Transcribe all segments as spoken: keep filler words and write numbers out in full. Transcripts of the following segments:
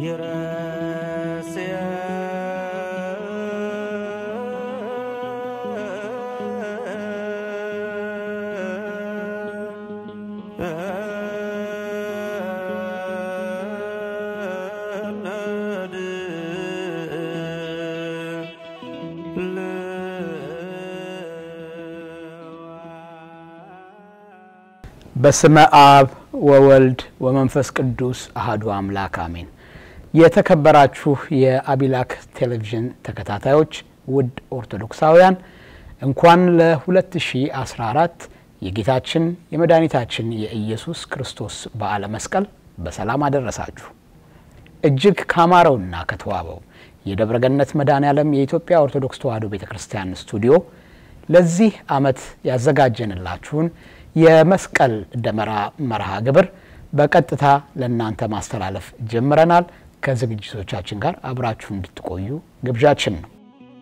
በስመ አብ ወወልድ ወመንፈስ ቅዱስ አሐዱ አምላክ አሜን። የተከበራችሁ የአቢላክ ቴሌቪዥን ተከታታዮች ውድ ኦርቶዶክሳውያን እንኳን ለ2014 የጌታችን የመድኃኒታችን የኢየሱስ ክርስቶስ በዓለ መስቀል በሰላም አደረሳችሁ። እጅግ ካማረውና ከተዋበው የደብረገነት መድኃኔዓለም የኢትዮጵያ ኦርቶዶክስ ተዋሕዶ ቤተክርስቲያን ስቱዲዮ ለዚህ ዓመት ያዘጋጀንላችሁን የመስቀል ደመራ መርሃ ግብር በቀጥታ ለእናንተ ማስተላለፍ ጀምረናል። ከዝግጅቶቻችን ጋር አብራችሁ እንድትቆዩ ግብዣችን ነው።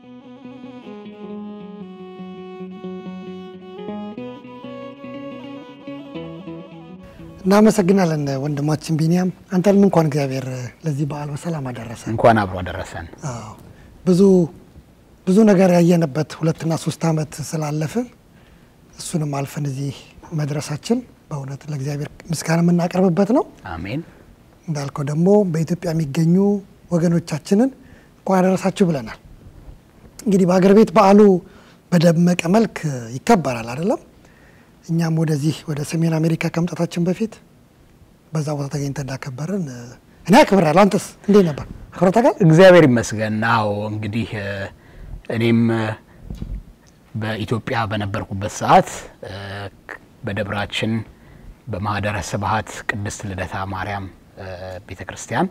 እናመሰግናለን ወንድማችን ቢኒያም። አንተንም እንኳን እግዚአብሔር ለዚህ በዓል በሰላም አደረሰ። እንኳን አብሮ አደረሰን። አዎ ብዙ ብዙ ነገር ያየነበት ሁለት እና ሶስት ዓመት ስላለፈ እሱንም አልፈን እዚህ መድረሳችን በእውነት ለእግዚአብሔር ምስጋና የምናቀርብበት ነው። አሜን። እንዳልከው ደግሞ በኢትዮጵያ የሚገኙ ወገኖቻችንን እንኳን አደረሳችሁ ብለናል። እንግዲህ በአገር ቤት በዓሉ በደመቀ መልክ ይከበራል አይደለም? እኛም ወደዚህ ወደ ሰሜን አሜሪካ ከመምጣታችን በፊት በዛ ቦታ ተገኝተን እንዳከበርን እኔ አክብራለሁ። አንተስ እንዴት ነበር? አክብረታል? እግዚአብሔር ይመስገን። አዎ እንግዲህ እኔም በኢትዮጵያ በነበርኩበት ሰዓት በደብራችን በማህደረ ስብሐት ቅድስት ልደታ ማርያም ቤተክርስቲያን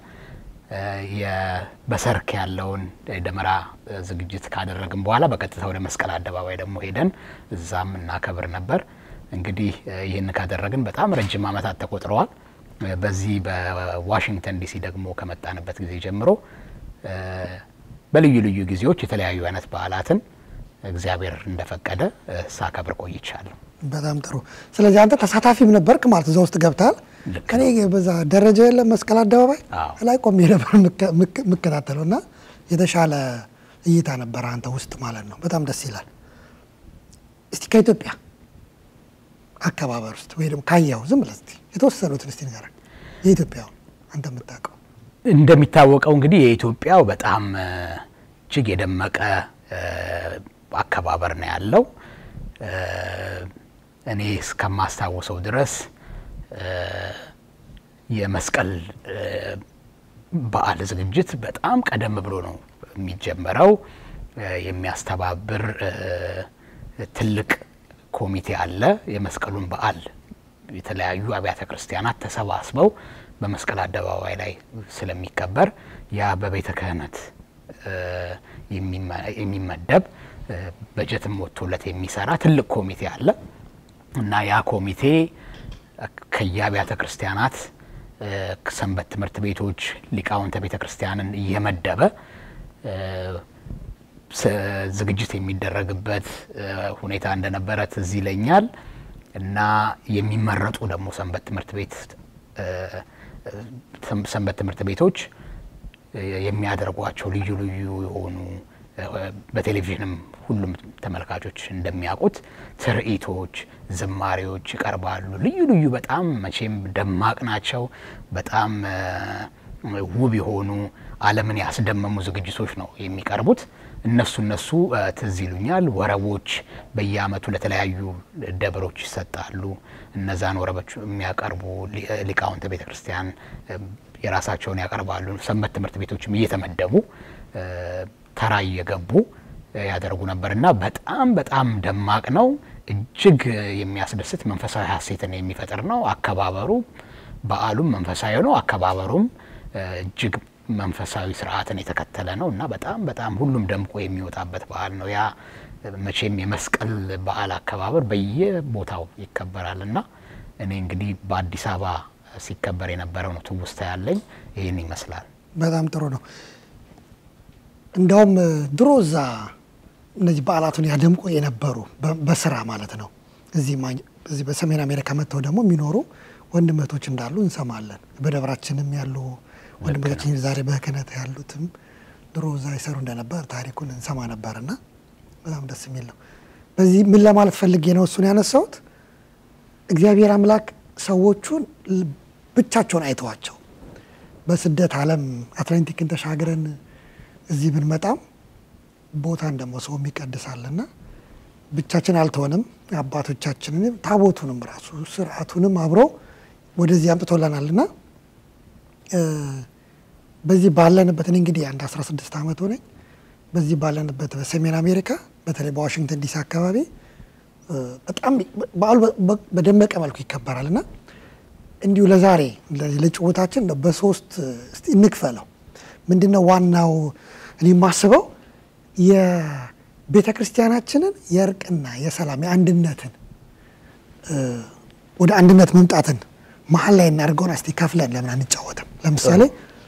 የበሰርክ ያለውን ደመራ ዝግጅት ካደረግን በኋላ በቀጥታ ወደ መስቀል አደባባይ ደግሞ ሄደን እዛም እናከብር ነበር። እንግዲህ ይሄን ካደረግን በጣም ረጅም ዓመታት ተቆጥረዋል። በዚህ በዋሽንግተን ዲሲ ደግሞ ከመጣንበት ጊዜ ጀምሮ በልዩ ልዩ ጊዜዎች የተለያዩ አይነት በዓላትን እግዚአብሔር እንደፈቀደ ሳከብር ቆይቻለሁ። በጣም ጥሩ። ስለዚህ አንተ ተሳታፊም ነበርክ ማለት እዛው ውስጥ ገብታል። ከኔ በዛ ደረጃ ያለ መስቀል አደባባይ ላይ ቆሜ ነበር መከታተልና የተሻለ እይታ ነበር አንተ ውስጥ ማለት ነው። በጣም ደስ ይላል። እስቲ ከኢትዮጵያ አከባበር ውስጥ ወይ ደግሞ ካያው ዝም ብለህ እስቲ የተወሰኑት እስቲ ንገረን። የኢትዮጵያው አንተ የምታውቀው። እንደሚታወቀው እንግዲህ የኢትዮጵያው በጣም እጅግ የደመቀ አከባበር ነው ያለው። እኔ እስከማስታውሰው ድረስ የመስቀል በዓል ዝግጅት በጣም ቀደም ብሎ ነው የሚጀመረው። የሚያስተባብር ትልቅ ኮሚቴ አለ። የመስቀሉን በዓል የተለያዩ አብያተ ክርስቲያናት ተሰባስበው በመስቀል አደባባይ ላይ ስለሚከበር ያ በቤተ ክህነት የሚመደብ በጀትም ወጥቶለት የሚሰራ ትልቅ ኮሚቴ አለ እና ያ ኮሚቴ ከያብያተ ክርስቲያናት ሰንበት ትምህርት ቤቶች ሊቃውንተ ቤተ ክርስቲያንን እየመደበ ዝግጅት የሚደረግበት ሁኔታ እንደነበረ ትዝ ይለኛል። እና የሚመረጡ ደግሞ ሰንበት ትምህርት ቤት ሰንበት ትምህርት ቤቶች የሚያደርጓቸው ልዩ ልዩ የሆኑ በቴሌቪዥንም ሁሉም ተመልካቾች እንደሚያውቁት ትርኢቶች፣ ዝማሬዎች ይቀርባሉ። ልዩ ልዩ በጣም መቼም ደማቅ ናቸው። በጣም ውብ የሆኑ ዓለምን ያስደመሙ ዝግጅቶች ነው የሚቀርቡት። እነሱ እነሱ ትዝ ይሉኛል። ወረቦች በየዓመቱ ለተለያዩ ደብሮች ይሰጣሉ። እነዛን ወረቦች የሚያቀርቡ ሊቃውንተ ቤተክርስቲያን የራሳቸውን ያቀርባሉ። ሰንበት ትምህርት ቤቶችም እየተመደቡ ተራ እየገቡ ያደርጉ ነበርና በጣም በጣም ደማቅ ነው። እጅግ የሚያስደስት መንፈሳዊ ሐሴትን የሚፈጥር ነው አከባበሩ። በዓሉም መንፈሳዊ ነው፣ አከባበሩም እጅግ መንፈሳዊ ስርዓትን የተከተለ ነውና በጣም በጣም ሁሉም ደምቆ የሚወጣበት በዓል ነው። ያ መቼም የመስቀል በዓል አከባበር በየቦታው ይከበራልና እኔ እንግዲህ በአዲስ አበባ ሲከበር የነበረው ነው ትውስታ ያለኝ ይሄን ይመስላል። በጣም ጥሩ ነው። እንደውም ድሮዛ እነዚህ በዓላቱን ያደምቆ የነበሩ በስራ ማለት ነው እዚህ እዚህ በሰሜን አሜሪካ መተው ደግሞ የሚኖሩ ወንድመቶች እንዳሉ እንሰማለን። በደብራችንም ያሉ ወንድሞቻችን ዛሬ በክህነት ያሉትም ድሮ እዛ ይሰሩ እንደነበር ታሪኩን እንሰማ ነበርና በጣም ደስ የሚል ነው። በዚህ ምን ለማለት ፈልጌ ነው እሱን ያነሳሁት፣ እግዚአብሔር አምላክ ሰዎቹን ብቻቸውን አይተዋቸው በስደት ዓለም አትላንቲክን ተሻግረን እዚህ ብንመጣም ቦታን ደግሞ ሰው የሚቀድሳልና ብቻችን አልተሆንም። አባቶቻችንን ታቦቱንም ራሱ ስርዓቱንም አብሮ ወደዚህ አምጥቶልናልና በዚህ ባለንበት እንግዲህ አንድ አስራ ስድስት ዓመት ሆነኝ። በዚህ ባለንበት በሰሜን አሜሪካ በተለይ በዋሽንግተን ዲሲ አካባቢ በጣም በዓሉ በደመቀ መልኩ ይከበራልና እንዲሁ ለዛሬ ለጭውታችን በሶስት እስቲ እንክፈለው። ምንድነው ዋናው እኔ ማስበው የቤተ ክርስቲያናችንን የእርቅና የሰላም የአንድነትን ወደ አንድነት መምጣትን መሀል ላይ እናርገውና እስቲ ከፍለን ለምን አንጫወትም? ለምሳሌ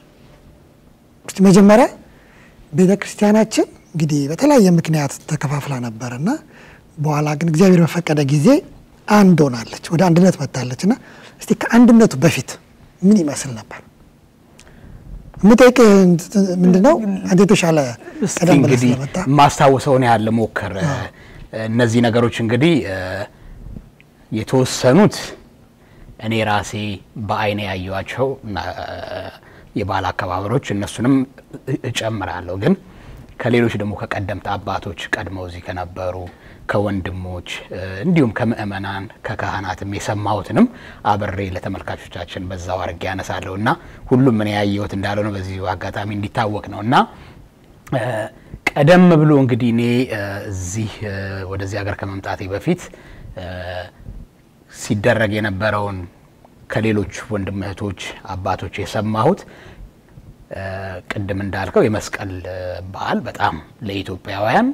መጀመሪያ ቤተ ክርስቲያናችን እንግዲህ በተለያየ ምክንያት ተከፋፍላ ነበርና በኋላ ግን እግዚአብሔር በፈቀደ ጊዜ አንድ ሆናለች፣ ወደ አንድነት መጣለችና እስቲ ከአንድነቱ በፊት ምን ይመስል ነበር? ምንጠይቅ ምንድነው አንተ ተሻለ ቀደም ብለህ ስለመጣ ማስታወሰው ነው ያለ ሞከረ። እነዚህ ነገሮች እንግዲህ የተወሰኑት እኔ ራሴ በአይኔ ያዩዋቸው የባለ አከባበሮች እነሱንም እጨምራለሁ። ግን ከሌሎች ደግሞ ከቀደምት አባቶች ቀድመው እዚህ ከነበሩ ከወንድሞች እንዲሁም ከምእመናን ከካህናትም የሰማሁትንም አብሬ ለተመልካቾቻችን በዛው አርጌ ያነሳለውና ሁሉም ምን ያየሁት እንዳለው ነው በዚህ አጋጣሚ እንዲታወቅ ነውና ቀደም ብሎ እንግዲህ እኔ እዚህ ወደዚህ ሀገር ከመምጣቴ በፊት ሲደረግ የነበረውን ከሌሎች ወንድም እህቶች አባቶች የሰማሁት ቅድም እንዳልከው የመስቀል በዓል በጣም ለኢትዮጵያውያን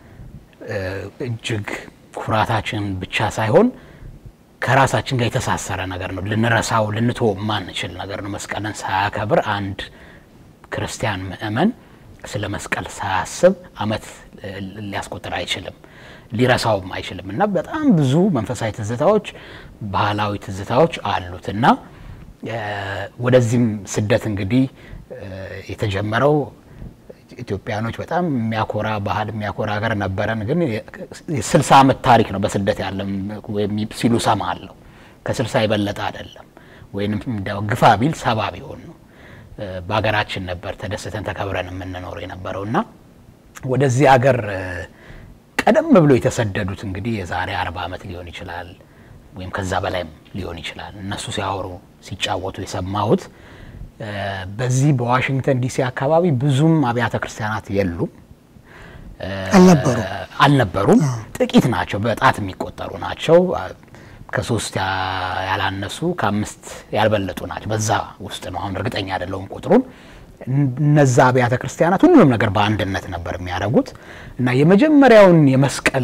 እጅግ ኩራታችን ብቻ ሳይሆን ከራሳችን ጋር የተሳሰረ ነገር ነው። ልንረሳው ልንተው ማንችል ነገር ነው። መስቀልን ሳያከብር አንድ ክርስቲያን ምእመን ስለ መስቀል ሳያስብ አመት ሊያስቆጥር አይችልም፣ ሊረሳውም አይችልምና በጣም ብዙ መንፈሳዊ ትዝታዎች ባህላዊ ትዝታዎች አሉትና ወደዚህም ስደት እንግዲህ የተጀመረው ኢትዮጵያኖች በጣም የሚያኮራ ባህል የሚያኮራ ሀገር ነበረን። ግን የ60 አመት ታሪክ ነው በስደት ያለም ወይም ሲሉ ሰማለሁ። ከ60 ይበለጠ አይደለም ወይንም እንደው ግፋ ቢል ሰባ ቢሆን ነው በአገራችን ነበር ተደስተን ተከብረን የምንኖር የነበረውና ወደዚህ ሀገር ቀደም ብሎ የተሰደዱት እንግዲህ የዛሬ አርባ አመት ሊሆን ይችላል ወይም ከዛ በላይም ሊሆን ይችላል። እነሱ ሲያወሩ ሲጫወቱ የሰማሁት በዚህ በዋሽንግተን ዲሲ አካባቢ ብዙም አብያተ ክርስቲያናት የሉም አልነበሩም አልነበሩም ጥቂት ናቸው፣ በጣት የሚቆጠሩ ናቸው። ከሶስት ያላነሱ ከአምስት ያልበለጡ ናቸው። በዛ ውስጥ ነው አሁን እርግጠኛ አይደለሁም ቁጥሩን። እነዛ አብያተ ክርስቲያናት ሁሉም ነገር በአንድነት ነበር የሚያደርጉት እና የመጀመሪያውን የመስቀል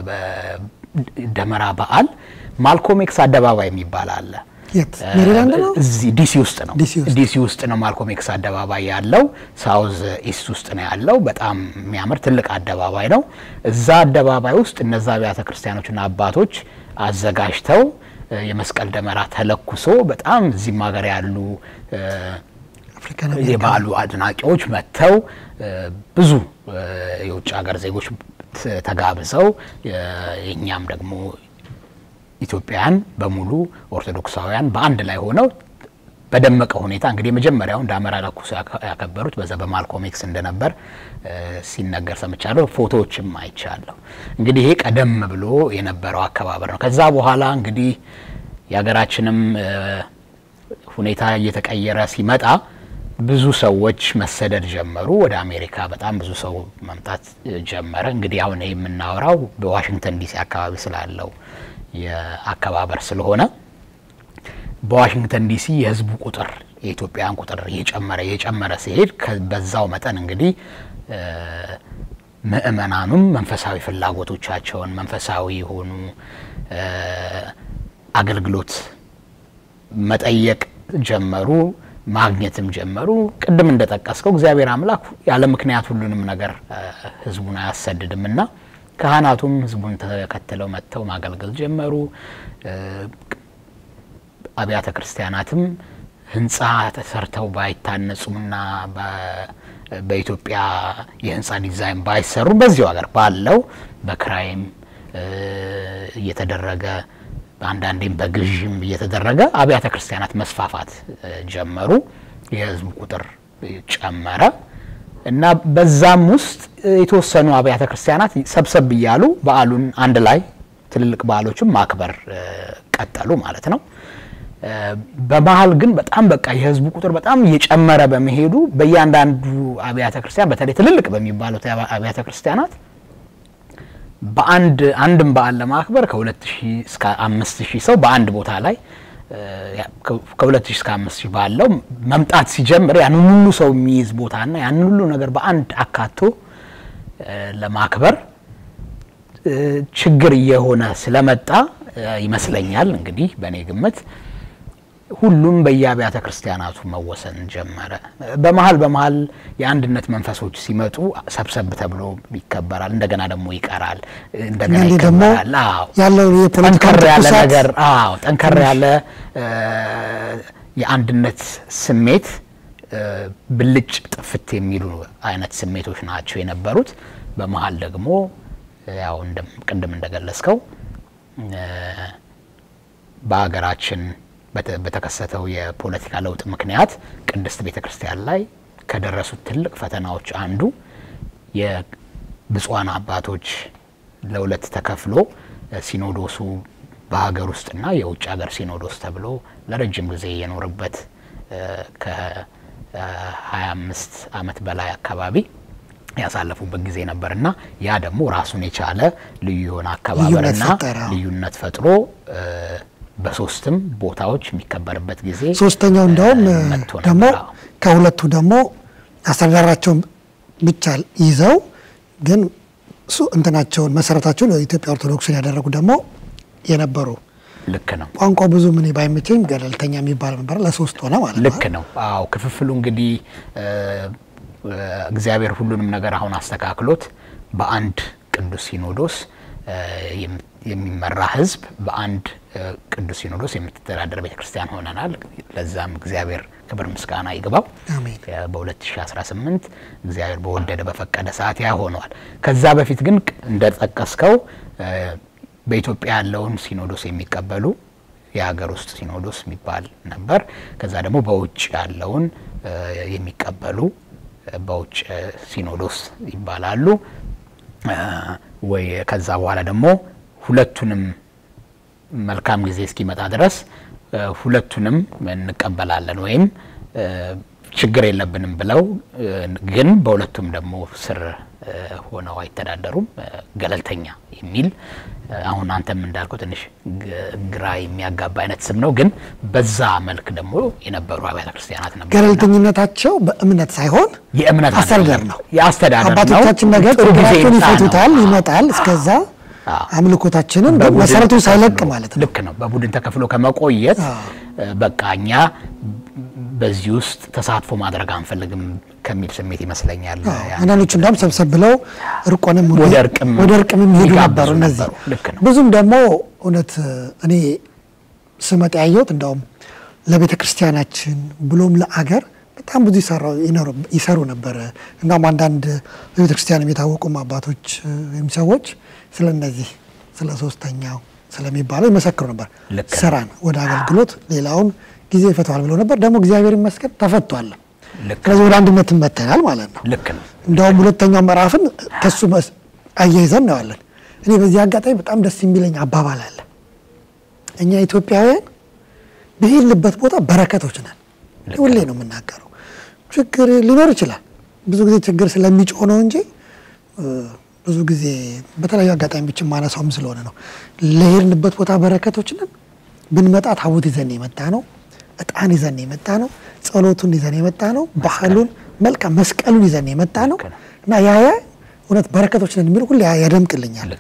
ደመራ በዓል ማልኮም ኤክስ አደባባይ የሚባል አለ። የት ሜሪላንድ ነው? እዚህ ዲሲ ውስጥ ነው። ዲሲ ውስጥ ነው ማልኮም ኤክስ አደባባይ ያለው። ሳውዝ ኢስት ውስጥ ነው ያለው። በጣም የሚያምር ትልቅ አደባባይ ነው። እዛ አደባባይ ውስጥ እነዛ አብያተ ክርስቲያኖችና አባቶች አዘጋጅተው የመስቀል ደመራ ተለኩሶ በጣም እዚህ ማገር ያሉ የባሉ አድናቂዎች መተው ብዙ የውጭ ሀገር ዜጎች ተጋብዘው የኛም ደግሞ ኢትዮጵያን በሙሉ ኦርቶዶክሳውያን በአንድ ላይ ሆነው በደመቀ ሁኔታ እንግዲህ መጀመሪያው እንዳመራ ለኩስ ያከበሩት በዛ በማልኮም ኤክስ እንደነበር ሲነገር ሰምቻለሁ፣ ፎቶዎችም አይቻለሁ። እንግዲህ ይሄ ቀደም ብሎ የነበረው አከባበር ነው። ከዛ በኋላ እንግዲህ የሀገራችንም ሁኔታ እየተቀየረ ሲመጣ ብዙ ሰዎች መሰደድ ጀመሩ። ወደ አሜሪካ በጣም ብዙ ሰው መምጣት ጀመረ። እንግዲህ አሁን የምናወራው በዋሽንግተን ዲሲ አካባቢ ስላለው የአከባበር ስለሆነ በዋሽንግተን ዲሲ የህዝቡ ቁጥር የኢትዮጵያን ቁጥር እየጨመረ እየጨመረ ሲሄድ በዛው መጠን እንግዲህ ምእመናኑም መንፈሳዊ ፍላጎቶቻቸውን መንፈሳዊ ሆኑ አገልግሎት መጠየቅ ጀመሩ፣ ማግኘትም ጀመሩ። ቅድም እንደተጠቀሰው እግዚአብሔር አምላክ ያለ ምክንያት ሁሉንም ነገር ህዝቡን አያሰድድምና ካህናቱም ህዝቡን ተከትለው መተው ማገልገል ጀመሩ። አብያተ ክርስቲያናትም ህንጻ ተሰርተው ባይታነጹና በኢትዮጵያ የህንጻ ዲዛይን ባይሰሩ በዚሁ ሀገር ባለው በክራይም እየተደረገ በአንዳንዴም በግዥም እየተደረገ አብያተ ክርስቲያናት መስፋፋት ጀመሩ። የህዝብ ቁጥር ጨመረ እና በዛም ውስጥ የተወሰኑ አብያተ ክርስቲያናት ሰብሰብ ይያሉ በዓሉን አንድ ላይ ትልልቅ በዓሎችን ማክበር ቀጠሉ ማለት ነው። በመሃል ግን በጣም በቃ የህዝብ ቁጥር በጣም እየጨመረ በመሄዱ በእያንዳንዱ አብያተ ክርስቲያን በተለይ ትልልቅ በሚባሉት አብያተ ክርስቲያናት በአንድ አንድም በዓል ለማክበር ከ2000 እስከ አምስት ሺህ ሰው በአንድ ቦታ ላይ ከ2000 እስከ አምስት ሺህ ባለው መምጣት ሲጀምር ያን ሁሉ ሰው የሚይዝ ቦታና ያን ሁሉ ነገር በአንድ አካቶ ለማክበር ችግር የሆነ ስለመጣ ይመስለኛል እንግዲህ በኔ ግምት ሁሉም በየአብያተ ክርስቲያናቱ መወሰን ጀመረ። በመሃል በመሃል የአንድነት መንፈሶች ሲመጡ ሰብሰብ ተብሎ ይከበራል፣ እንደገና ደግሞ ይቀራል፣ እንደገና ይከበራል። አዎ ያለው የፖለቲካ ነገር አዎ ጠንከር ያለ የአንድነት ስሜት ብልጭ ጥፍት የሚሉ አይነት ስሜቶች ናቸው የነበሩት። በመሃል ደግሞ ያው እንደም ቅድም እንደገለጽከው በአገራችን በተከሰተው የፖለቲካ ለውጥ ምክንያት ቅድስት ቤተክርስቲያን ላይ ከደረሱት ትልቅ ፈተናዎች አንዱ የብፁዓን አባቶች ለሁለት ተከፍሎ ሲኖዶሱ በሀገር ውስጥና የውጭ ሀገር ሲኖዶስ ተብሎ ለረጅም ጊዜ የኖርበት ከ25 አመት በላይ አካባቢ ያሳለፉበት ጊዜ ነበርና ያ ደግሞ ራሱን የቻለ ልዩ የሆነ አካባቢና ልዩነት ፈጥሮ በሶስትም ቦታዎች የሚከበርበት ጊዜ ሶስተኛው እንደውም ደግሞ ከሁለቱ ደግሞ አስተዳደራቸው ብቻ ይዘው ግን ሱ እንትናቸውን መሰረታቸውን የኢትዮጵያ ኦርቶዶክስን ያደረጉ ደግሞ የነበሩ ልክ ነው። ቋንቋ ብዙ ምን ባይመቸኝ ገለልተኛ የሚባል ነበር ለሶስት ሆነ ማለት ነው። ልክ ነው። አዎ ክፍፍሉ እንግዲህ እግዚአብሔር ሁሉንም ነገር አሁን አስተካክሎት በአንድ ቅዱስ ሲኖዶስ የሚመራ ህዝብ በአንድ ቅዱስ ሲኖዶስ የምትተዳደር ቤተክርስቲያን ሆነናል። ለዛም እግዚአብሔር ክብር ምስጋና ይግባው። አሜን። በ2018 እግዚአብሔር በወደደ በፈቀደ ሰዓት ያ ሆኗል። ከዛ በፊት ግን እንደተጠቀስከው በኢትዮጵያ ያለውን ሲኖዶስ የሚቀበሉ የሀገር ውስጥ ሲኖዶስ የሚባል ነበር። ከዛ ደግሞ በውጭ ያለውን የሚቀበሉ በውጭ ሲኖዶስ ይባላሉ። ወይ ከዛ በኋላ ደግሞ ሁለቱንም መልካም ጊዜ እስኪመጣ ድረስ ሁለቱንም እንቀበላለን ወይም ችግር የለብንም ብለው ግን በሁለቱም ደግሞ ስር ሆነው አይተዳደሩም ገለልተኛ የሚል አሁን አንተም እንዳልከው ትንሽ ግራ የሚያጋባ አይነት ስም ነው። ግን በዛ መልክ ደግሞ የነበሩ አብያተ ክርስቲያናት ነበሩ። ገለልተኝነታቸው በእምነት ሳይሆን የእምነት አስተዳደር ነው። የአስተዳደር ነው። አባቶቻችን ነገር ችግራቸውን ይፈቱታል ይመጣል እስከዛ አምልኮታችንን በመሰረቱ ሳይለቅ ማለት ነው። ልክ ነው። በቡድን ተከፍሎ ከመቆየት በቃኛ በዚህ ውስጥ ተሳትፎ ማድረግ አንፈልግም ከሚል ስሜት ይመስለኛል። አንዳንዶቹ እንደም ሰብሰብ ብለው ርቆንም ወደ እርቅም ወደ እርቅም የሚሄዱ ነበሩ። እነዚህ ብዙም ደግሞ እውነት እኔ ስመጣ ያየሁት እንደውም ለቤተ ክርስቲያናችን ብሎም ለአገር በጣም ብዙ ይሰራው ይሰሩ ነበር። እናም አንዳንድ ቤተ ክርስቲያን የታወቁ አባቶች ወይም ሰዎች ስለነዚህ ስለ ሶስተኛው ስለሚባለው ይመሰክሩ ነበር። ስራን ወደ አገልግሎት ሌላውን ጊዜ ይፈታዋል ብለው ነበር። ደግሞ እግዚአብሔር ይመስገን ተፈቷል። ስለዚህ ወደ አንድነት መተናል ማለት ነው። ልክ ነው። እንደውም ሁለተኛው ምዕራፍን ከሱ አያይዘን ነው ያለን። እኔ በዚህ አጋጣሚ በጣም ደስ የሚለኝ አባባል አለ። እኛ ኢትዮጵያውያን በሄድንበት ቦታ በረከቶች ነን። ሁሌ ነው የምናገረው። ችግር ሊኖር ይችላል። ብዙ ጊዜ ችግር ስለሚጮህ ነው እንጂ ብዙ ጊዜ በተለያዩ አጋጣሚ ብቻ ማነሳውም ስለሆነ ነው። ለሄድንበት ቦታ በረከቶች ነን። ብንመጣ ታቦት ይዘን የመጣ ነው። እጣን ይዘን የመጣ ነው። ጸሎቱን ይዘን የመጣ ነው። ባህሉን መልካም መስቀሉን ይዘን የመጣ ነው እና ያ ያ እውነት በረከቶች ነን የሚል ሁሉ ያደምቅልኛል።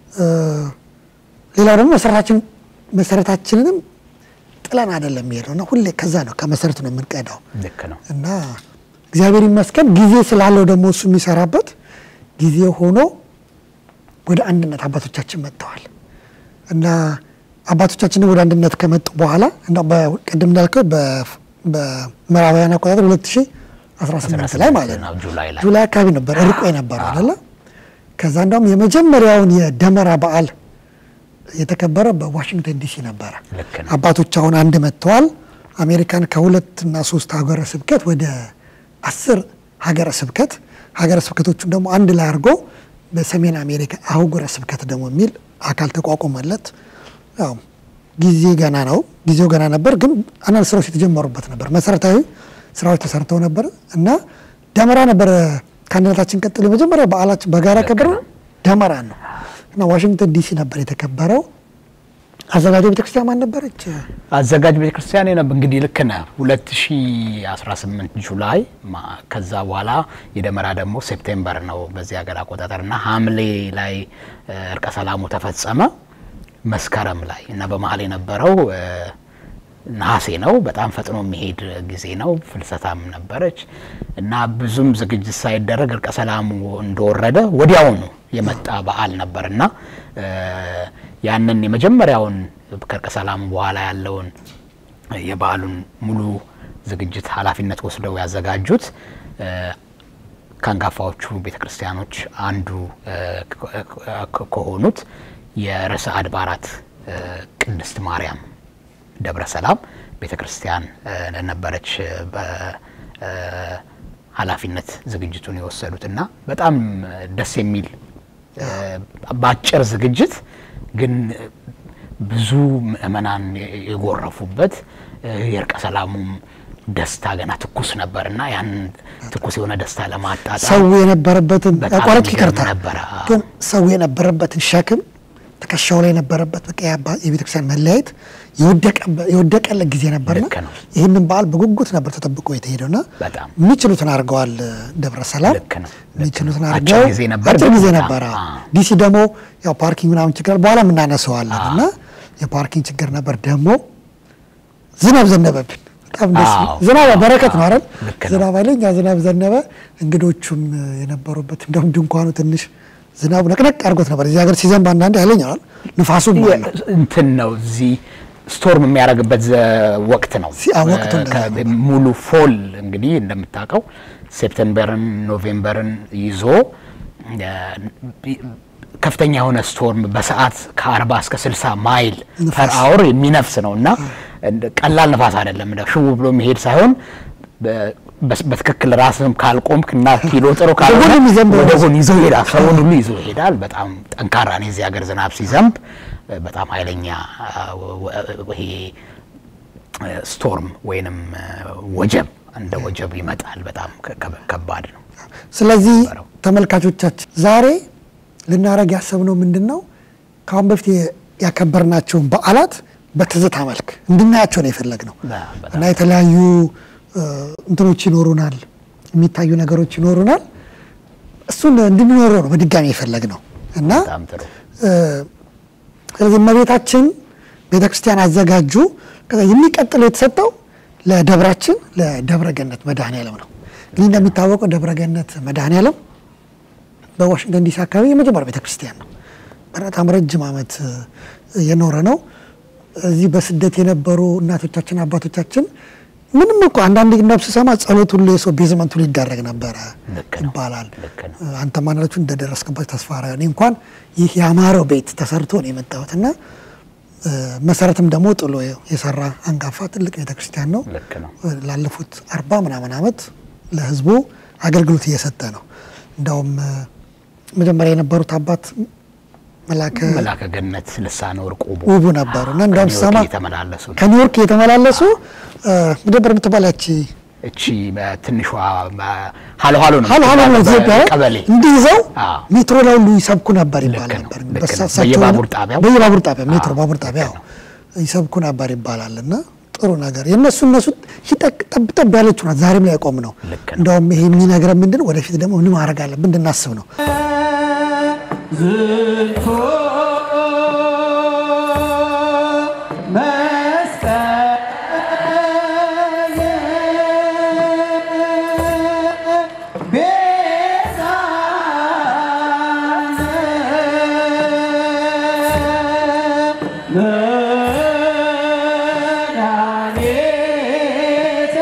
ሌላው ደግሞ መሰረታችን መሰረታችንንም ጥለን አይደለም የሚሄደውና ሁሌ ከዛ ነው ከመሰረቱ ነው የምንቀዳው። እና እግዚአብሔር ይመስገን ጊዜ ስላለው ደግሞ እሱ የሚሰራበት ጊዜ ሆኖ ወደ አንድነት አባቶቻችን መጥተዋል። እና አባቶቻችን ወደ አንድነት ከመጡ በኋላ እና በቀደም እንዳልከው በምዕራባውያን አቆጣጠር ሁለት ሺህ አስራ ስምንት ላይ ማለት ነው ጁላይ ላይ ጁላይ አካባቢ ነበር እርቆ የነበረው አይደለ ከዛ እንደውም የመጀመሪያውን የደመራ በዓል የተከበረው በዋሽንግተን ዲሲ ነበር አባቶች አሁን አንድ መጥተዋል አሜሪካን ከሁለት እና ሶስት ሀገረ ስብከት ወደ አስር ሀገረ ስብከት ሀገረ ስብከቶቹን ደግሞ አንድ ላይ አድርጎ በሰሜን አሜሪካ አህጉረ ስብከት ደግሞ የሚል አካል ተቋቁሞለት ያው ጊዜ ገና ነው ጊዜው ገና ነበር ግን አንዳንድ ስራዎች የተጀመሩበት ነበር መሰረታዊ ስራዎች ተሰርተው ነበር እና ደመራ ነበር ከአንድነታችን ቀጥሎ የመጀመሪያ በዓላችን በጋራ ከበረው ደመራ ነው እና ዋሽንግተን ዲሲ ነበር የተከበረው አዘጋጅ ቤተክርስቲያን ማን ነበረች አዘጋጅ ቤተክርስቲያን ነበር እንግዲህ ልክና ሁለት ሺህ አስራ ስምንት ጁላይ ከዛ በኋላ የደመራ ደግሞ ሴፕቴምበር ነው በዚህ ሀገር አቆጣጠርና ሐምሌ ላይ እርቀ ሰላሙ ተፈጸመ መስከረም ላይ እና በመሃል የነበረው ነሐሴ ነው በጣም ፈጥኖ የሚሄድ ጊዜ ነው ፍልሰታም ነበረች እና ብዙም ዝግጅት ሳይደረግ እርቀ ሰላሙ እንደወረደ ወዲያው ነው የመጣ በዓል ነበርና ያንን የመጀመሪያውን ከእርቀ ሰላሙ በኋላ ያለውን የበዓሉን ሙሉ ዝግጅት ኃላፊነት ወስደው ያዘጋጁት ካንጋፋዎቹ ቤተክርስቲያኖች አንዱ ከሆኑት የርዕሰ አድባራት ቅድስት ማርያም ደብረ ሰላም ቤተክርስቲያን ነበረች በኃላፊነት ዝግጅቱን የወሰዱትና በጣም ደስ የሚል ባጭር ዝግጅት ግን ብዙ ምእመናን የጎረፉበት የርቀ ሰላሙም ደስታ ገና ትኩስ ነበርና ያን ትኩስ የሆነ ደስታ ለማጣጣም ሰው የነበረበትን አቋራጭ ይከርታ ግን ሰው የነበረበትን ሸክም ተከሻው ላይ ነበረበት በቃ የቤተክርስቲያን መለያየት የወደቀለ ጊዜ ነበርና ይሄንን በዓል በጉጉት ነበር ተጠብቆ የተሄደውና ምንችሉትን አርገዋል ደብረ ሰላም ምንችሉትን አርገው ጊዜ ነበር ጊዜ ነበር ዲሲ ደግሞ ያው ፓርኪንግ ምናምን ችግር በኋላ ምን እናነሳዋለንና የፓርኪንግ ችግር ነበር ደግሞ ዝናብ ዘነበብን በጣም ደስ ዝናብ በረከት ነው አይደል ዝናብ አይለኛ ዝናብ ዘነበ እንግዶቹም የነበሩበት እንደውም ድንኳኑ ትንሽ ዝናብ ነቅነቅ አርጎት ነበር እዚህ ሀገር ሲዘንብ አንዳንዴ ያለኛል ንፋሱም ማለት እንትን ነው እዚህ ስቶርም የሚያረግበት ወቅት ነው ሙሉ ፎል እንግዲህ እንደምታውቀው ሴፕቴምበርን ኖቬምበርን ይዞ ከፍተኛ የሆነ ስቶርም በሰዓት ከ40 እስከ ስልሳ ማይል ፐር አወር የሚነፍስ ነውና ቀላል ንፋስ አይደለም እንደ ሽው ብሎ መሄድ ሳይሆን በትክክል ራስም ካልቆምክና ኪሎ ጥሩ ካልሆነ ወደሆን ይዞ ይሄዳል ሰውን ሁሉ ይዞ ይሄዳል በጣም ጠንካራ ነው እዚህ ሀገር ዝናብ ሲዘንብ በጣም ኃይለኛ ይሄ ስቶርም ወይንም ወጀብ እንደ ወጀብ ይመጣል በጣም ከባድ ነው ስለዚህ ተመልካቾቻችን ዛሬ ልናረግ ያሰብነው ምንድነው ካሁን በፊት ያከበርናቸው በዓላት በትዝታ መልክ እንድናያቸው ነው የፈለግነው እና የተለያዩ እንትኖች ይኖሩናል የሚታዩ ነገሮች ይኖሩናል እሱን እንድንኖር ነው በድጋሚ የፈለግነው እና ስለዚህ መቤታችን ቤተክርስቲያን አዘጋጁ ከዛ የሚቀጥለው የተሰጠው ለደብራችን ለደብረገነት መድኃኔዓለም ነው ግን እንደሚታወቀው ደብረገነት መድኃኔዓለም በዋሽንግተን ዲሲ አካባቢ የመጀመሪያ ቤተክርስቲያን ነው በጣም ረጅም ዓመት የኖረ ነው እዚህ በስደት የነበሩ እናቶቻችን አባቶቻችን ምንም እኮ አንዳንድ ነፍስ ሰማ ጸሎት ሁሉ የሰው ቤዝመንት ሁሉ ይደረግ ነበር ይባላል አንተ ማናለቹ እንደደረስክበት ተስፋ አራኔ እንኳን ይህ ያማረው ቤት ተሰርቶ ነው የመጣውትና መሰረትም ደግሞ ጥሎ የሰራ አንጋፋ ትልቅ ቤተክርስቲያን ነው ላለፉት አርባ ምናምን ዓመት ለህዝቡ አገልግሎት እየሰጠ ነው እንደውም መጀመሪያ የነበሩት አባት መላከ መላከ ገነት ልሳነ ወርቅ ውቡ ነበሩና እንደውም ሰማ ተመላለሱ ከኒውዮርክ የተመላለሱ ምድበር ምትባላች እቺ በትንሿ ሃሎ ሃሎ ነው ሃሎ ሃሎ ነው ኢትዮጵያ እንዲዘው ሜትሮ ላይ ሁሉ ይሰብኩ ነበር ይባላል ነበር በየባቡር ጣቢያው በየባቡር ጣቢያው ሜትሮ ባቡር ጣቢያው ይሰብኩ ነበር ይባላልና ጥሩ ነገር የነሱ እነሱ ይጠብጠብ ያለችው ነው ዛሬም ላይ ቆም ነው እንደውም ይሄ የሚነግረን ምንድነው ወደፊት ደግሞ ምን ማድረግ አለብን እንድናስብ ነው ዝፎ መድኃኒቴ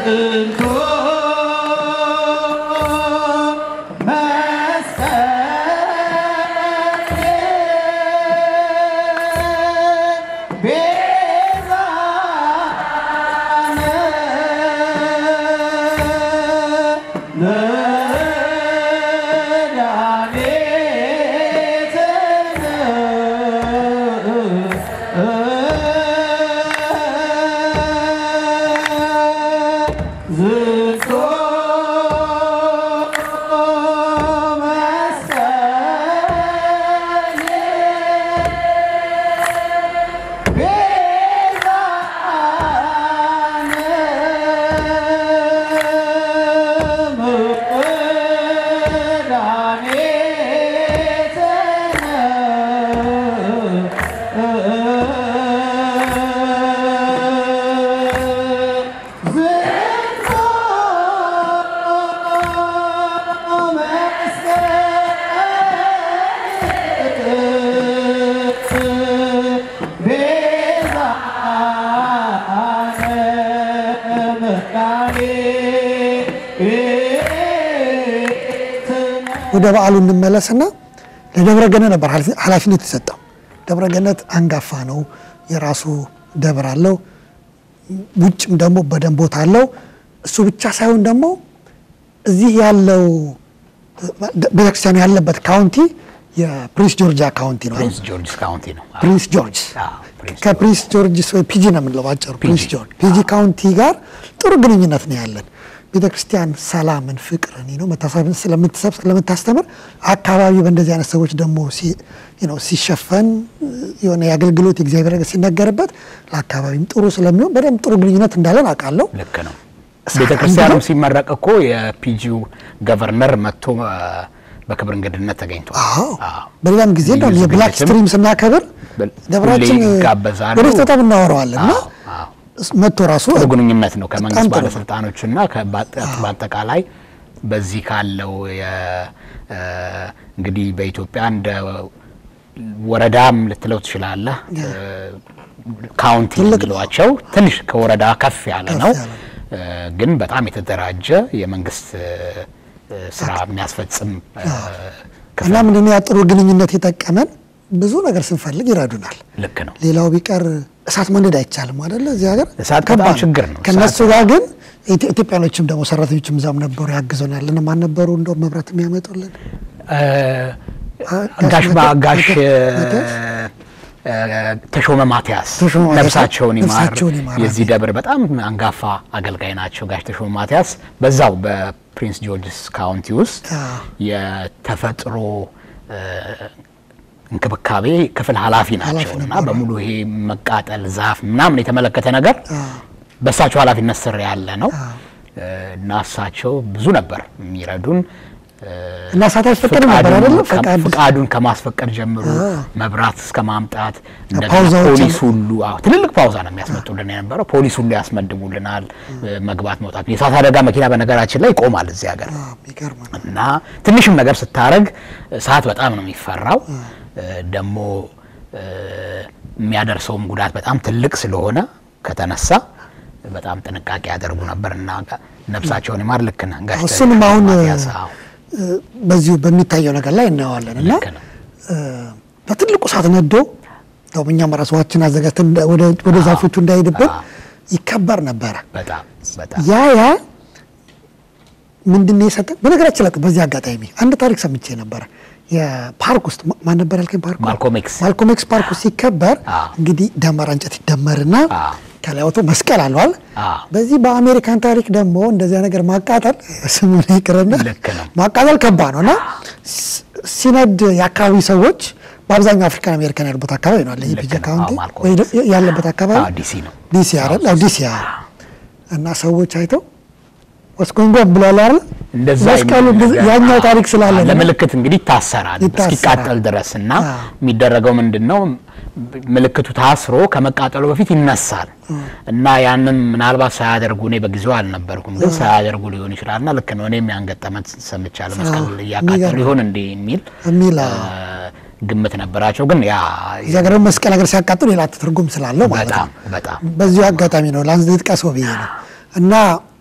ወደ በዓሉ እንመለስና ለደብረ ገነት ነበር ኃላፊነት የተሰጠው። ደብረ ገነት አንጋፋ ነው፣ የራሱ ደብር አለው፣ ውጭም ደግሞ በደንብ ቦታ አለው። እሱ ብቻ ሳይሆን ደግሞ እዚህ ያለው ቤተክርስቲያኑ ያለበት ካውንቲ የፕሪንስ ጆርጂያ ካውንቲ ነው። ፕሪንስ ጆርጅ ካውንቲ ነው። ፕሪንስ ጆርጅ ከፕሪንስ ጆርጅ ወይ ፒጂ ነው የምንለው ባጭሩ። ፕሪንስ ጆርጅ ፒጂ ካውንቲ ጋር ጥሩ ግንኙነት ነው ያለን። ቤተክርስቲያን ሰላምን፣ ፍቅርን ነው መታሰብን ስለምትሰብክ ስለምታስተምር አካባቢ በእንደዚህ አይነት ሰዎች ደግሞ ሲ ነው ሲሸፈን የሆነ የአገልግሎት የእግዚአብሔር ነገር ሲነገርበት ለአካባቢም ጥሩ ስለሚሆን በደንብ ጥሩ ግንኙነት እንዳለን አውቃለሁ። ልክ ነው። ቤተክርስቲያኑም ሲመረቅ እኮ የፒጂው ገቨርነር መጥቶ በክብር እንግድነት ተገኝቷል። አዎ በሌላም ጊዜ ደግሞ የብላክ ስትሪም ስናከብር ደብራችን ወደ ተጣብ እናወራዋለንና መጥቶ ራሱ ግንኙነት ነው ከመንግስት ባለስልጣኖችና በአጠቃላይ በዚህ ካለው እንግዲህ በኢትዮጵያ እንደ ወረዳም ልትለው ትችላለህ ካውንቲ ልሏቸው ትንሽ ከወረዳ ከፍ ያለ ነው ግን በጣም የተደራጀ የመንግስት ስራ የሚያስፈጽም እና ምንድነው ያጥሩ ግንኙነት የተጠቀመን ብዙ ነገር ስንፈልግ ይራዱናል። ልክ ነው። ሌላው ቢቀር እሳት መንደድ አይቻልም አይደለ? እዚህ ሀገር እሳት ከባድ ችግር ነው። ከነሱ ጋር ግን ኢትዮጵያኖችም ደግሞ ሰራተኞችም ዛም ነበሩ ያግዙናል። እነማን ነበሩ እንደው መብራት የሚያመጡልን? ጋሽ ባጋሽ ተሾመ ማቲያስ ነፍሳቸውን ይማር የዚህ ደብር በጣም አንጋፋ አገልጋይ ናቸው። ጋሽ ተሾመ ማቲያስ በዛው በፕሪንስ ጆርጅስ ካውንቲ ውስጥ የተፈጥሮ እንክብካቤ ክፍል ኃላፊ ናቸውና በሙሉ ይሄ መቃጠል ዛፍ ምናምን የተመለከተ ነገር በሳቸው ኃላፊነት ስር ያለ ነው እና እሳቸው ብዙ ነበር የሚረዱን እና ሳታስ ፈቀደ ነበር አይደል? ፈቃዱን ከማስፈቀድ ጀምሮ መብራት እስከ ማምጣት እንደገና ፖሊስ ሁሉ አዎ ትልልቅ ፓውዛ ነው የሚያስመጡልን የነበረው። ፖሊስ ሁሉ ያስመድቡልናል መግባት መውጣት። የእሳት አደጋ መኪና በነገራችን ላይ ይቆማል እዚህ ሀገር እና ትንሽም ነገር ስታረግ እሳት በጣም ነው የሚፈራው። ደሞ የሚያደርሰውም ጉዳት በጣም ትልቅ ስለሆነ ከተነሳ በጣም ጥንቃቄ ያደርጉ ነበርና ነፍሳቸውን ይማር። ልክ ነህ ጋሽ እሱንም አሁን በዚሁ በሚታየው ነገር ላይ እናያዋለንና በትልቁ እሳት ነዶ ደውኛ ማራስዋችን አዘጋጅተን ወደ ወደ ዛፎቹ እንዳይደብር ይከበር ነበር። በጣም በጣም ያ ያ ምንድነው የሰጠ በነገራችን ላይ በዚህ አጋጣሚ አንድ ታሪክ ሰምቼ ነበር። የፓርክ ውስጥ ማን ነበር ያልከኝ? ፓርክ ማልኮም ኤክስ ማልኮም ኤክስ ፓርክ ውስጥ ሲከበር እንግዲህ ደመራ እንጨት ይደመርና ከላይወቶ መስቀል አለዋል። በዚህ በአሜሪካን ታሪክ ደግሞ እንደዚያ ነገር ማቃጠል ስሙ ነው ይቀርና ማቃጠል ከባድ ነውና ሲነድ የአካባቢ ሰዎች በአብዛኛው አፍሪካን አሜሪካን ያለበት አካባቢ ነው አለ ይሄ ካውንቲ ወይ ያለበት አካባቢ ዲሲ ነው ዲሲ አይደል? አዎ ዲሲ እና ሰዎች አይተው ወስኮንጎ ብሏል አይደል? እንደዛ ያኛው ታሪክ ስላለ ለምልክት እንግዲህ ታሰራል እስኪቃጠል ድረስና የሚደረገው ምንድነው ምልክቱ ታስሮ ከመቃጠሉ በፊት ይነሳል እና ያንን ምናልባት ሳያደርጉ ነው በጊዜው አልነበርኩም ግን ሳያደርጉ ሊሆን ይችላልና ልክ ነው። እኔም ያንገጠመት ሰምቻለሁ መስቀል ያቃጠሉ ይሆን እንዴ የሚል ሚላ ግምት ነበራቸው። ግን ያ ያገረ መስቀል ነገር ሲያቃጥሉ ሌላ ትርጉም ስላለው ማለት ነው። በጣም በጣም በዚሁ አጋጣሚ ነው ላንዝ ጥቀሰው ብዬ ነው እና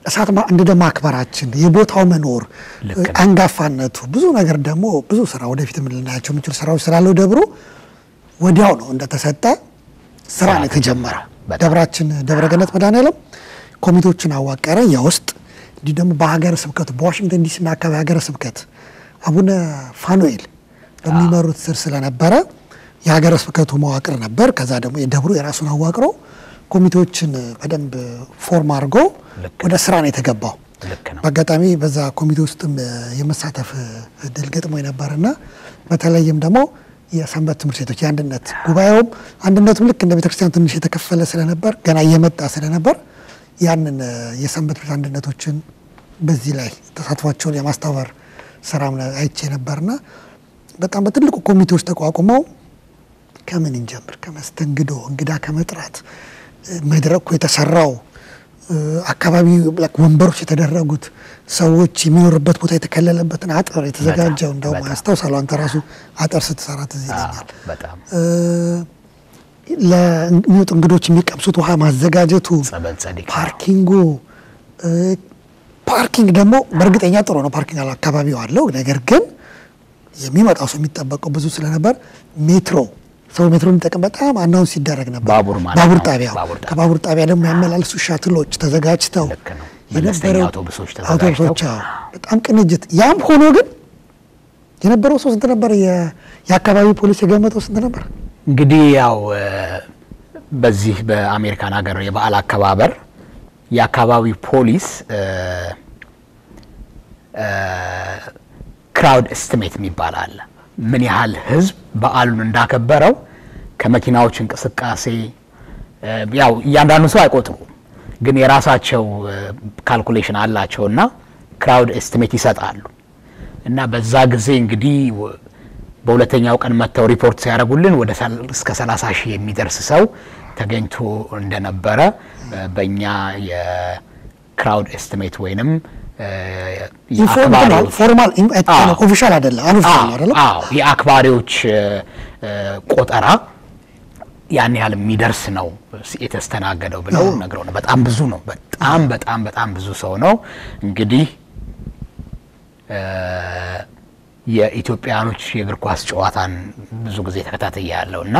እሳት እንደ ማክበራችን የቦታው መኖር አንጋፋነቱ ብዙ ነገር ደግሞ ብዙ ስራ ወደፊት ምን ልናያቸው ምንጭ ስራዎች ስላለው ደብሩ ወዲያው ነው እንደተሰጠ ስራ ነው የተጀመረው። ደብራችን ደብረገነት መድኃኔዓለም ኮሚቴዎችን አዋቀረ የውስጥ እንዲህ ደግሞ በሀገረ ስብከቱ በዋሽንግተን ዲሲ እና አካባቢ ሀገረ ስብከት አቡነ ፋኑኤል በሚመሩት ስር ስለነበረ የሀገረ ስብከቱ መዋቅር ነበር። ከዛ ደግሞ የደብሩ የራሱን አዋቅሮ ኮሚቴዎችን በደንብ ፎርም አድርጎ ወደ ስራ ነው የተገባው። በአጋጣሚ በዛ ኮሚቴ ውስጥም የመሳተፍ እድል ገጥሞ የነበረና በተለይም ደግሞ የሰንበት ትምህርት ቤቶች የአንድነት ጉባኤውም አንድነቱም ልክ እንደ ቤተክርስቲያን ትንሽ የተከፈለ ስለነበር ገና እየመጣ ስለነበር ያንን የሰንበት ትምህርት አንድነቶችን በዚህ ላይ ተሳትፏቸውን የማስተባበር ስራም አይቼ ነበርና በጣም በትልቁ ኮሚቴዎች ተቋቁመው ከምን እንጀምር ከመስተንግዶ እንግዳ ከመጥራት መድረኩ የተሰራው አካባቢ ለክ ወንበሮች የተደረጉት ሰዎች የሚኖርበት ቦታ የተከለለበትን አጥር የተዘጋጀው እንደው ማስተውሳለው አንተ ራሱ አጥር ስትሰራ ትዝ ይለኛል። በጣም ለሚወጡ እንግዶች የሚቀምሱት ውሃ ማዘጋጀቱ ፓርኪንጉ ፓርኪንግ ደግሞ በእርግጠኛ ጥሩ ነው ፓርኪንግ አካባቢው አለው። ነገር ግን የሚመጣው ሰው የሚጠበቀው ብዙ ስለነበር ሜትሮ ሰው ሜትሮ የሚጠቀም በጣም አናውንስ ሲደረግ ነበር። ባቡር ማለት ባቡር ጣቢያው ከባቡር ጣቢያ ደግሞ ያመላልሱ ሻትሎች ተዘጋጅተው የነበረው አውቶቡሶች ተዘጋጅተው በጣም ቅንጅት ያም ሆኖ ግን የነበረው ሰው ስንት ነበር? የአካባቢ ፖሊስ የገመተው ስንት ነበር? እንግዲህ ያው በዚህ በአሜሪካን ሀገር የበዓል አከባበር የአካባቢ ፖሊስ ክራውድ ኤስቲሜት የሚባል ምን ያህል ህዝብ በዓሉን እንዳከበረው ከመኪናዎች እንቅስቃሴ ያው እያንዳንዱ ሰው አይቆጥሩ ግን የራሳቸው ካልኩሌሽን አላቸውና ክራውድ ኤስቲሜት ይሰጣሉ። እና በዛ ጊዜ እንግዲህ በሁለተኛው ቀን መተው ሪፖርት ሲያደርጉልን ወደ እስከ ሰላሳ ሺህ የሚደርስ ሰው ተገኝቶ እንደነበረ በእኛ የክራውድ ኤስቲሜት ወይንም ኢንፎርማል ፎርማል ኦፊሻል አይደለም አንኦፊሻል አይደለም አዎ የአክባሪዎች ቆጠራ ያን ያህል የሚደርስ ነው የተስተናገደው ብለው ነግረው ነው። በጣም ብዙ ነው በጣም በጣም በጣም ብዙ ሰው ነው። እንግዲህ የኢትዮጵያኖች የእግር ኳስ ጨዋታን ብዙ ጊዜ ተከታተያለውና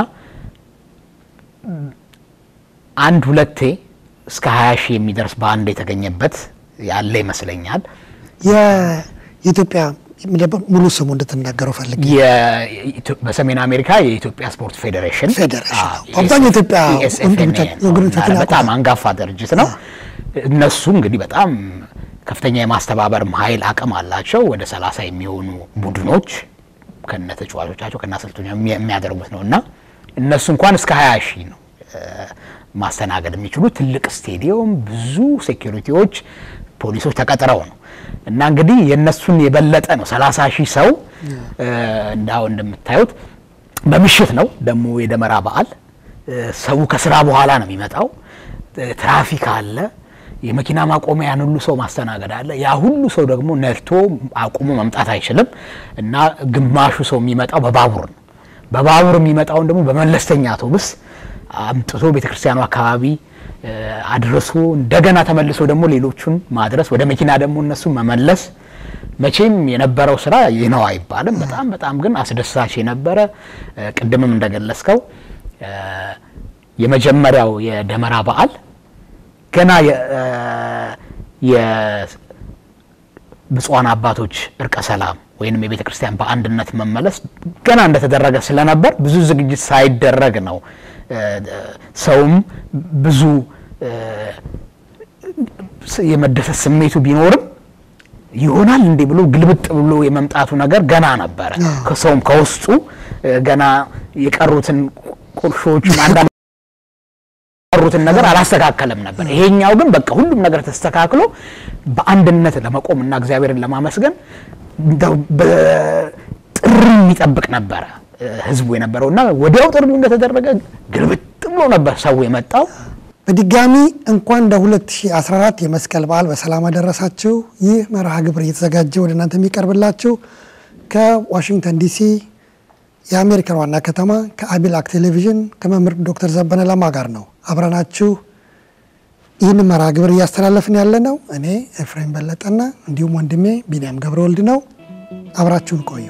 አንድ ሁለቴ እስከ ሃያ ሺህ የሚደርስ ባንድ የተገኘበት ያለ ይመስለኛል። የኢትዮጵያ ሙሉ ስሙ እንድትናገረው ፈልጌ በሰሜን አሜሪካ የኢትዮጵያ ስፖርት ፌዴሬሽን ፌዴሬሽን አብዛኛው ኢትዮጵያ ወንድሞቻችን በጣም አንጋፋ ድርጅት ነው። እነሱ እንግዲህ በጣም ከፍተኛ የማስተባበር ኃይል አቅም አላቸው። ወደ ሰላሳ የሚሆኑ ቡድኖች ከነተጫዋቾቻቸው ከነአሰልጣኞቻቸው የሚያደርጉት ነውና እነሱ እንኳን እስከ ሃያ ሺህ ነው ማስተናገድ የሚችሉ ትልቅ ስቴዲየም ብዙ ሴኩሪቲዎች ፖሊሶች ተቀጥረው ነው። እና እንግዲህ የነሱን የበለጠ ነው ሰላሳ ሺህ ሰው እንዳው እንደምታዩት በምሽት ነው ደግሞ የደመራ በዓል ሰው ከስራ በኋላ ነው የሚመጣው። ትራፊክ አለ የመኪና ማቆሚያን ሁሉ ሰው ማስተናገድ አለ። ያ ሁሉ ሰው ደግሞ ነርቶ አቁሞ መምጣት አይችልም እና ግማሹ ሰው የሚመጣው በባቡር ነው። በባቡር የሚመጣው ደግሞ በመለስተኛ አውቶቡስ አምጥቶ ቤተክርስቲያኑ አካባቢ አድርሶ እንደገና ተመልሶ ደግሞ ሌሎቹን ማድረስ ወደ መኪና ደግሞ እነሱ መመለስ መቼም የነበረው ስራ ይነው አይባልም። በጣም በጣም ግን አስደሳች የነበረ ቅድምም እንደገለጽከው የመጀመሪያው የደመራ በዓል ገና የ ብፁዓን አባቶች እርቀ ሰላም ወይንም የቤተክርስቲያን በአንድነት መመለስ ገና እንደተደረገ ስለነበር ብዙ ዝግጅት ሳይደረግ ነው ሰውም ብዙ የመደሰት ስሜቱ ቢኖርም ይሆናል እንዴ ብሎ ግልብጥ ብሎ የመምጣቱ ነገር ገና ነበር። ከሰውም ከውስጡ ገና የቀሩትን ቁርሾች ማንዳን ቀሩትን ነገር አላስተካከለም ነበር። ይሄኛው ግን በቃ ሁሉም ነገር ተስተካክሎ በአንድነት ለመቆምና እግዚአብሔርን ለማመስገን በጥሪ የሚጠብቅ ነበር ህዝቡ የነበረውና ወዲያው ጥሪው እንደተደረገ ግልብጥ ብሎ ነበር ሰው የመጣው። በድጋሚ እንኳን ለ2014 የመስቀል በዓል በሰላም አደረሳችሁ። ይህ መርሃ ግብር እየተዘጋጀ ወደ እናንተ የሚቀርብላችሁ ከዋሽንግተን ዲሲ የአሜሪካን ዋና ከተማ ከአቢላክ ቴሌቪዥን ከመምህር ዶክተር ዘበነ ለማ ጋር ነው። አብረናችሁ ይህን መርሃ ግብር እያስተላለፍን ያለ ነው እኔ ኤፍሬም በለጠና እንዲሁም ወንድሜ ቢንያም ገብረወልድ ነው። አብራችሁን ቆዩ።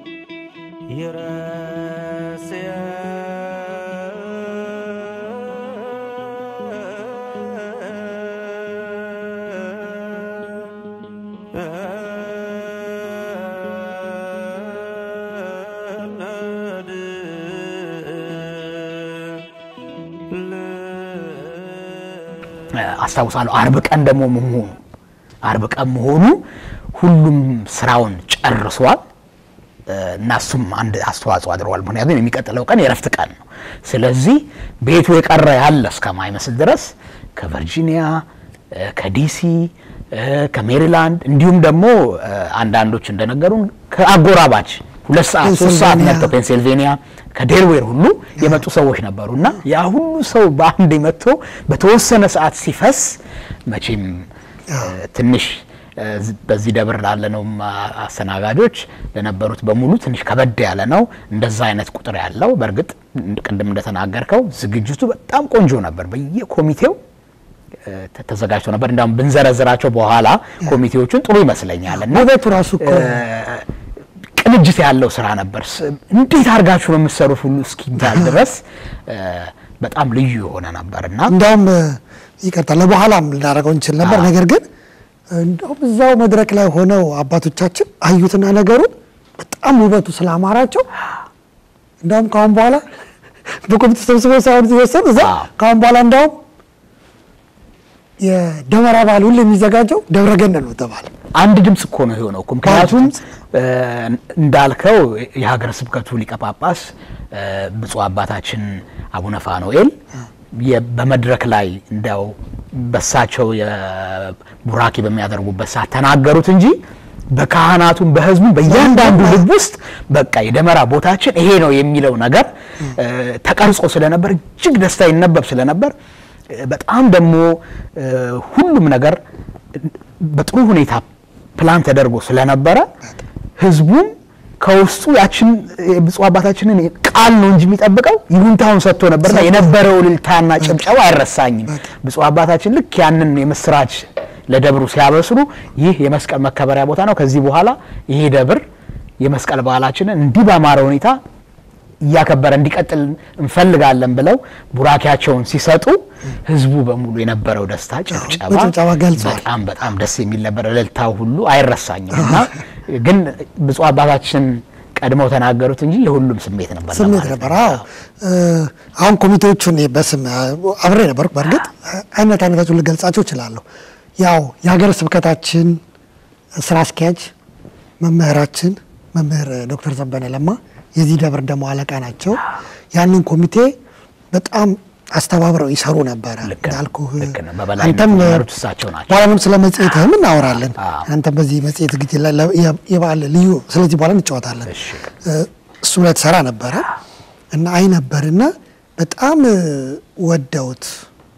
አስተዋውሳለሁ አርብ ቀን ደሞ መሆኑ አርብ ቀን መሆኑ ሁሉም ስራውን ጨርሷል እና እሱም አንድ አስተዋጽኦ አድርጓል። ምክንያቱም የሚቀጥለው ቀን የረፍት ቀን ነው። ስለዚህ ቤቱ የቀረ ያለ እስከማይመስል ድረስ ከቨርጂኒያ ከዲሲ ከሜሪላንድ እንዲሁም ደግሞ አንዳንዶች እንደነገሩን ከአጎራባች ሁለት ሰዓት ሶስት ሰዓት መጥተው ፔንሲልቬኒያ ከዴልዌር ሁሉ የመጡ ሰዎች ነበሩና ያ ሁሉ ሰው በአንድ መጥቶ በተወሰነ ሰዓት ሲፈስ መቼም ትንሽ በዚህ ደብር ላለነው አሰናጋጆች ለነበሩት በሙሉ ትንሽ ከበድ ያለ ነው። እንደዛ አይነት ቁጥር ያለው በርግጥ ቅድም እንደተናገርከው ዝግጅቱ በጣም ቆንጆ ነበር። በየኮሚቴው ተዘጋጅቶ ነበር። እንዳውም ብንዘረዝራቸው በኋላ ኮሚቴዎቹን ጥሩ ይመስለኛልና ቤቱ ራሱ እኮ ቅንጅት ያለው ስራ ነበር። እንዴት አርጋችሁ በመሰሩት ሁሉ እስኪባል ድረስ በጣም ልዩ ሆነ ነበርና እንዳውም ይቀርታል ለበኋላም ልናረጋው እንችል ነበር። ነገር ግን እንዳውም እዛው መድረክ ላይ ሆነው አባቶቻችን አዩትና ነገሩን በጣም ውበቱ ስላማራቸው እንዳውም ካሁን በኋላ በኮሚቴ ተሰብስበው ሳይሆን ይወሰን እዛ ካሁን በኋላ እንዳውም የደመራ በዓል ሁሉ የሚዘጋጀው ደብረገነት ነው ተባለ። አንድ ድምጽ እኮ ነው የሆነው። ምክንያቱም እንዳልከው የሀገረ ስብከቱ ሊቀ ጳጳስ ብፁዕ አባታችን አቡነ ፋኑኤል በመድረክ ላይ እንዳው በሳቸው የቡራኪ በሚያደርጉበት ሰዓት ተናገሩት እንጂ በካህናቱም በህዝቡ በእያንዳንዱ ልብ ውስጥ በቃ የደመራ ቦታችን ይሄ ነው የሚለው ነገር ተቀርጾ ስለነበር እጅግ ደስታ ይነበብ ስለነበር በጣም ደግሞ ሁሉም ነገር በጥሩ ሁኔታ ፕላን ተደርጎ ስለነበረ ህዝቡም ከውስጡ ያችን ብፁዕ አባታችንን ቃል ነው እንጂ የሚጠብቀው ይሁንታውን ሰጥቶ ነበርና የነበረው ልልታና ጭብጨባ አይረሳኝም። ብፁዕ አባታችን ልክ ያንን የመስራች ለደብሩ ሲያበስሩ ይህ የመስቀል መከበሪያ ቦታ ነው፣ ከዚህ በኋላ ይሄ ደብር የመስቀል በዓላችንን እንዲህ ባማረ ሁኔታ ያከበረ እንዲቀጥል እንፈልጋለን ብለው ቡራኪያቸውን ሲሰጡ ህዝቡ በሙሉ የነበረው ደስታ ጭብጨባ በጣም በጣም ደስ የሚል ነበር። ለልታው ሁሉ አይረሳኝምና ግን ብፁዕ አባታችን ቀድመው ተናገሩት እንጂ የሁሉም ስሜት ነበር ስሜት ነበር። አዎ አሁን ኮሚቴዎቹን በስም አብሬ ነበር። በርግጥ አይነት አይነታቸውን ልገልጻቸው እችላለሁ። ያው የሀገረ ስብከታችን ስራ አስኪያጅ መምህራችን መምህር ዶክተር ዘበነ ለማ የዚህ ደብር ደሞ አለቃ ናቸው። ያንን ኮሚቴ በጣም አስተባብረው ይሰሩ ነበር እንዳልኩ። አንተም ተሳቸው ናቸው ባላንም ስለ መጽሔትህም እናወራለን። አንተ በዚህ መጽሔት ግጭ ላይ የባለ ልዩ ስለዚህ በኋላ እንጫወታለን። እሱ ላይ ተሰራ ነበር እና አይ ነበርና በጣም ወደውት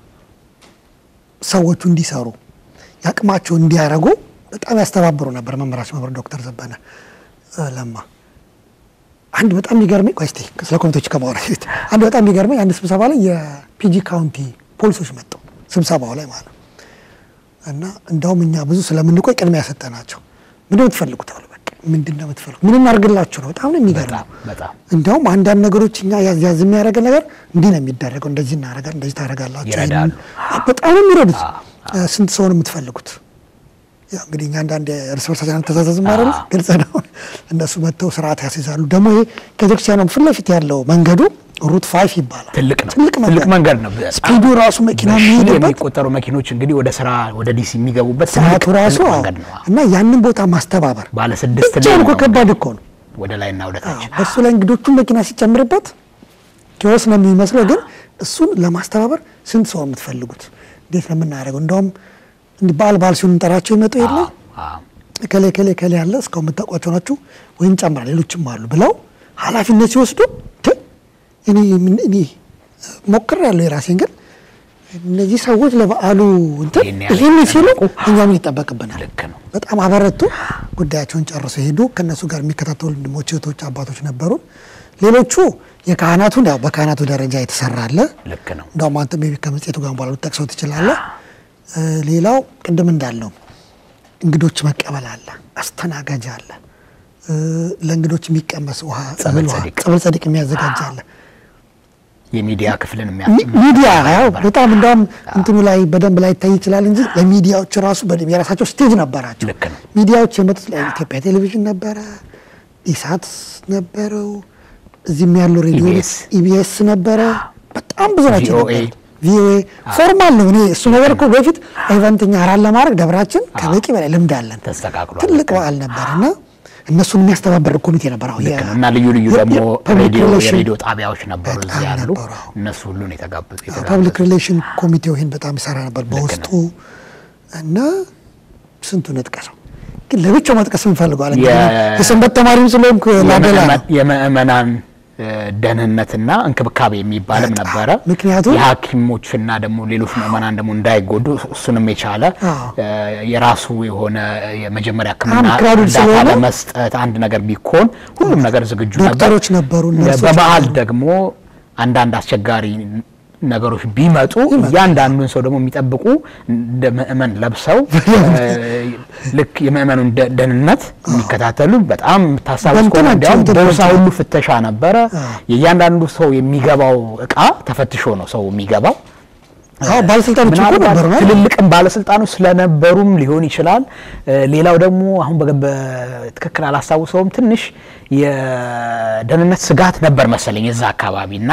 ሰዎቹ እንዲሰሩ ያቅማቸው እንዲያረጉ በጣም ያስተባብሩ ነበር መምህራችን መምህር ዶክተር ዘበነ ለማ። አንድ በጣም የሚገርመኝ ቆይስቲ ስለ ኮሚቴዎች ከማውራት አንድ በጣም የሚገርመኝ አንድ ስብሰባ ላይ የፒጂ ካውንቲ ፖሊሶች መጡ ስብሰባው ላይ ማለት እና እንደውም እኛ ብዙ ስለምንቆይ ቅድሚያ ያሰጠናቸው ምንድነው የምትፈልጉት አሉ። በቃ ምንድነው የምትፈልጉት ምን እናርግላችሁ ነው። በጣም ነው የሚገርመው። በጣም እንደውም አንዳንድ ነገሮች እኛ ያዝ ያዝ የሚያደርግ ነገር እንዲህ ነው የሚደረገው፣ እንደዚህ እናረጋ እንደዚህ ታረጋላችሁ። በጣም ነው የሚረዱት። ስንት ሰው ነው የምትፈልጉት? ያው እንግዲህ እኛ አንዳንድ እርስ በርሳችን ተዛዛዝ ማረል ግልጽ ነው። እነሱ መተው ስርዓት ያስይዛሉ። ደግሞ ይሄ ከቤተክርስቲያኑ ፊት ለፊት ያለው መንገዱ ሩት ፋይቭ ይባላል። ትልቅ ነው ትልቅ መንገድ ነው። ስፒዱ ራሱ መኪና የሚሄድበት የሚቆጠሩ መኪኖች እንግዲህ ወደ ስራ ወደ ዲሲ የሚገቡበት ሰዓቱ ራሱ እና ያንን ቦታ ማስተባበር ባለ ስድስት ላይ ነው ከባድ እኮ ነው። ወደ ላይና ወደ ታች በሱ ላይ እንግዶቹን መኪና ሲጨምርበት ኪዮስ ነው የሚመስለው። ግን እሱን ለማስተባበር ስንት ሰው የምትፈልጉት እንዴት ነው የምናደርገው? እንደውም እንዲህ ባል ባል ሲሆን እንጠራቸው ይመጡ የለ ከሌ ከሌ ከሌ ያለ እስካሁን የምታውቋቸው ናችሁ ወይም ጨምራ ሌሎችም አሉ ብለው ኃላፊነት ሲወስዱ እኔ እኔ ሞክር ያለው የራሴን ግን እነዚህ ሰዎች ለበዓሉ እንትን ይሄን ሲሉ እኛ ምን ይጠበቅብናል? በጣም አበረቱ። ጉዳያቸውን ጨርሰው ሄዱ። ከነሱ ጋር የሚከታተሉ ወንድሞች እህቶች አባቶች ነበሩ። ሌሎቹ የካህናቱን ያው በካህናቱ ደረጃ የተሰራለ ልክ ነው። እንደውም አንተ ሜቢ ከመጽሔቱ ጋር በኋላ ልትጠቅሰው ትችላለህ። ሌላው ቅድም እንዳልነው እንግዶች መቀበል አለ፣ አስተናጋጅ አለ፣ ለእንግዶች የሚቀመስ ውሃ ጸበል ጸዲቅ የሚያዘጋጅ አለ። የሚዲያ ክፍልን የሚያስመጣ ሚዲያ ያው በጣም እንደውም እንትኑ ላይ በደንብ ላይ ታይ ይችላል እንጂ ለሚዲያዎች ራሱ በደንብ የራሳቸው ስቴጅ ነበራቸው። ሚዲያዎች የመጡት ለኢትዮጵያ ቴሌቪዥን ነበረ፣ ኢሳት ነበረው፣ እዚህም ያለው ሬዲዮ ኢቢኤስ ነበረ፣ በጣም ብዙ ናቸው። ቪኦኤ ፎርማል ነው። እኔ እሱ ነገር እኮ በፊት ኢቨንትኛ አራን ለማድረግ ደብራችን ከበቂ በላይ ልምድ አለን። ተስተካክሏል። ትልቅ በዓል ነበርና እነሱን የሚያስተባበር ኮሚቴ ነበር። አሁን እና ልዩ ልዩ ደግሞ ሬዲዮ የሬዲዮ ጣቢያዎች ነበሩ እዚህ ያሉ እነሱ ሁሉ ነው የተጋበዙ። ፐብሊክ ሪሌሽን ኮሚቴው ይሄን በጣም ይሰራ ነበር በውስጡ እና ስንቱ ነጥቀሰው ግን ለብቻው መጥቀስ እንፈልጋለን። የሰንበት ተማሪም ስለሆንኩ ላደላ የምእመናን ደህንነትና እንክብካቤ የሚባልም ነበረ። ምክንያቱም የሐኪሞችና ደግሞ ሌሎች ምእመናን ደግሞ እንዳይጎዱ እሱንም የቻለ የራሱ የሆነ የመጀመሪያ ሕክምና ለመስጠት አንድ ነገር ቢኮን ሁሉም ነገር ዝግጁ ነበር። ዶክተሮች ነበሩ። እነሱ በመሃል ደግሞ አንዳንድ አስቸጋሪ ነገሮች ቢመጡ ያንዳንዱን ሰው ደግሞ የሚጠብቁ እንደ ምእመን ለብሰው ልክ የምእመኑን ደህንነት የሚከታተሉ በጣም ታሳውስ ቆነ እንዲያውም ቦርሳ ሁሉ ፍተሻ ነበረ። የያንዳንዱ ሰው የሚገባው እቃ ተፈትሾ ነው ሰው የሚገባው። አዎ ባለስልጣኖች እኮ ነበሩ ነው ትልልቅም ባለስልጣኖች ስለነበሩም ሊሆን ይችላል። ሌላው ደግሞ አሁን በትክክል አላስታውሰውም ትንሽ የደህንነት ስጋት ነበር መሰለኝ እዛ አካባቢና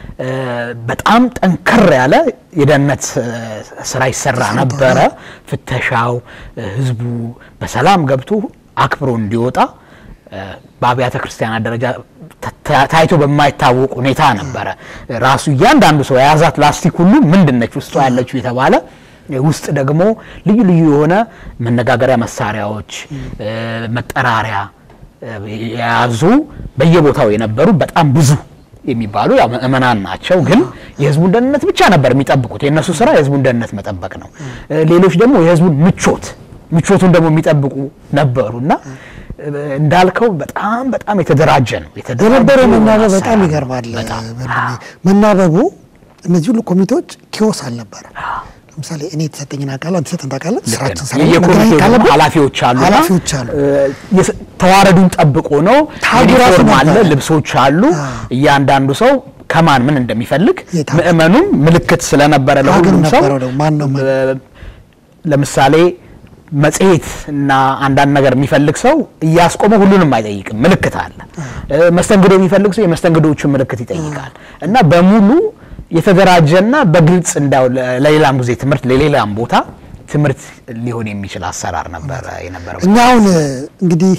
በጣም ጠንከር ያለ የደህንነት ስራ ይሰራ ነበረ። ፍተሻው ህዝቡ በሰላም ገብቶ አክብሮ እንዲወጣ በአብያተ ክርስቲያናት ደረጃ ታይቶ በማይታወቅ ሁኔታ ነበረ። ራሱ ያንዳንዱ ሰው ያዛት ላስቲክ ሁሉ ምንድነች ውስጧ ያለችው የተባለ ውስጥ ደግሞ ልዩ ልዩ የሆነ መነጋገሪያ መሳሪያዎች መጠራሪያ ያዙ በየቦታው የነበሩ በጣም ብዙ የሚባሉ ያው ምእመናን ናቸው። ግን የህዝቡን ደህንነት ብቻ ነበር የሚጠብቁት። የነሱ ስራ የህዝቡን ደህንነት መጠበቅ ነው። ሌሎች ደግሞ የህዝቡን ምቾት ምቾቱን ደግሞ የሚጠብቁ ነበሩና እንዳልከው በጣም በጣም የተደራጀ ነው። የተደረበረ መናበብ በጣም ይገርማል። መናበቡ እነዚህ ሁሉ ኮሚቴዎች ኪዮስ አልነበረ። ለምሳሌ እኔ ተሰጠኝና ቃል አንተ ተሰጠን ታውቃለህ ስራችን ሰራ የኮሚቴው ኃላፊዎች አሉ ኃላፊዎች አሉ ተዋረዱን ጠብቆ ነው ታጉራቱ አለ ልብሶች አሉ እያንዳንዱ ሰው ከማን ምን እንደሚፈልግ ምእመኑም ምልክት ስለነበረ ለሁሉም ሰው ለምሳሌ መጽሔት እና አንዳንድ ነገር የሚፈልግ ሰው እያስቆመ ሁሉንም አይጠይቅም። ምልክት አለ። መስተንግዶ የሚፈልግ ሰው የመስተንግዶቹን ምልክት ይጠይቃል እና በሙሉ የተደራጀና በግልጽ እንዳው ለሌላም ጊዜ ትምህርት ለሌላም ቦታ ትምህርት ሊሆን የሚችል አሰራር ነበር የነበረው። እኛ አሁን እንግዲህ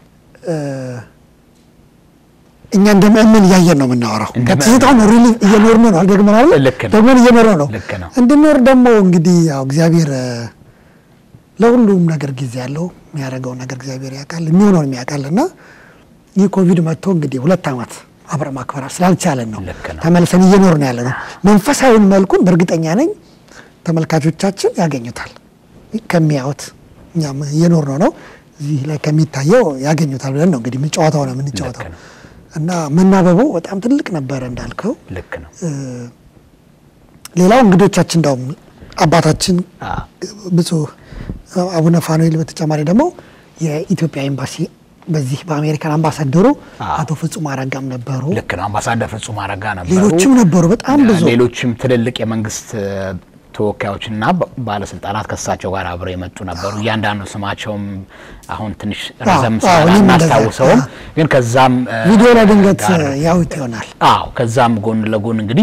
እኛ እንደምን ያየን ነው የምናወራው። ከትዝታው ነው ሪሊ እየኖርን ነው አልደግመናል ደግሞ እየኖርን ነው እንድንኖር ደግሞ እንግዲህ ያው እግዚአብሔር ለሁሉም ነገር ጊዜ ያለው የሚያደርገው ነገር እግዚአብሔር ያውቃል የሚሆነው የሚያውቃልና ይህ ኮቪድ መጥቶ እንግዲህ ሁለት አመት አብረ ማክበር ስላልቻለን ነው ተመልሰን እየኖርን ያለ ነው። መንፈሳዊን መልኩን በእርግጠኛ ነኝ ተመልካቾቻችን ያገኙታል ከሚያዩት እኛም እየኖርን ነው እዚህ ላይ ከሚታየው ያገኙታል ብለን ነው እንግዲህ ምን ጨዋታው ነው ምን ጨዋታው እና መናበቡ በጣም ትልቅ ነበር እንዳልከው ልክ ነው። ሌላው እንግዶቻችን እንደውም አባታችን ብዙ አቡነ ፋኑኤል በተጨማሪ ደግሞ የኢትዮጵያ ኤምባሲ በዚህ በአሜሪካን አምባሳደሩ አቶ ፍጹም አረጋም ነበሩ። ልክ ነው አምባሳደር ፍጹም አረጋ ነበሩ። ሌሎችም ነበሩ በጣም ብዙ ሌሎችም ትልልቅ የመንግስት ተወካዮችና ባለስልጣናት ከሳቸው ጋር አብረው የመጡ ነበሩ። ያንዳንዱ ስማቸውም አሁን ትንሽ ረዘም ስለማናስታውሰው ግን ከዛም ቪዲዮ ላይ ድንገት ያውት ይሆናል። አዎ ከዛም ጎን ለጎን እንግዲህ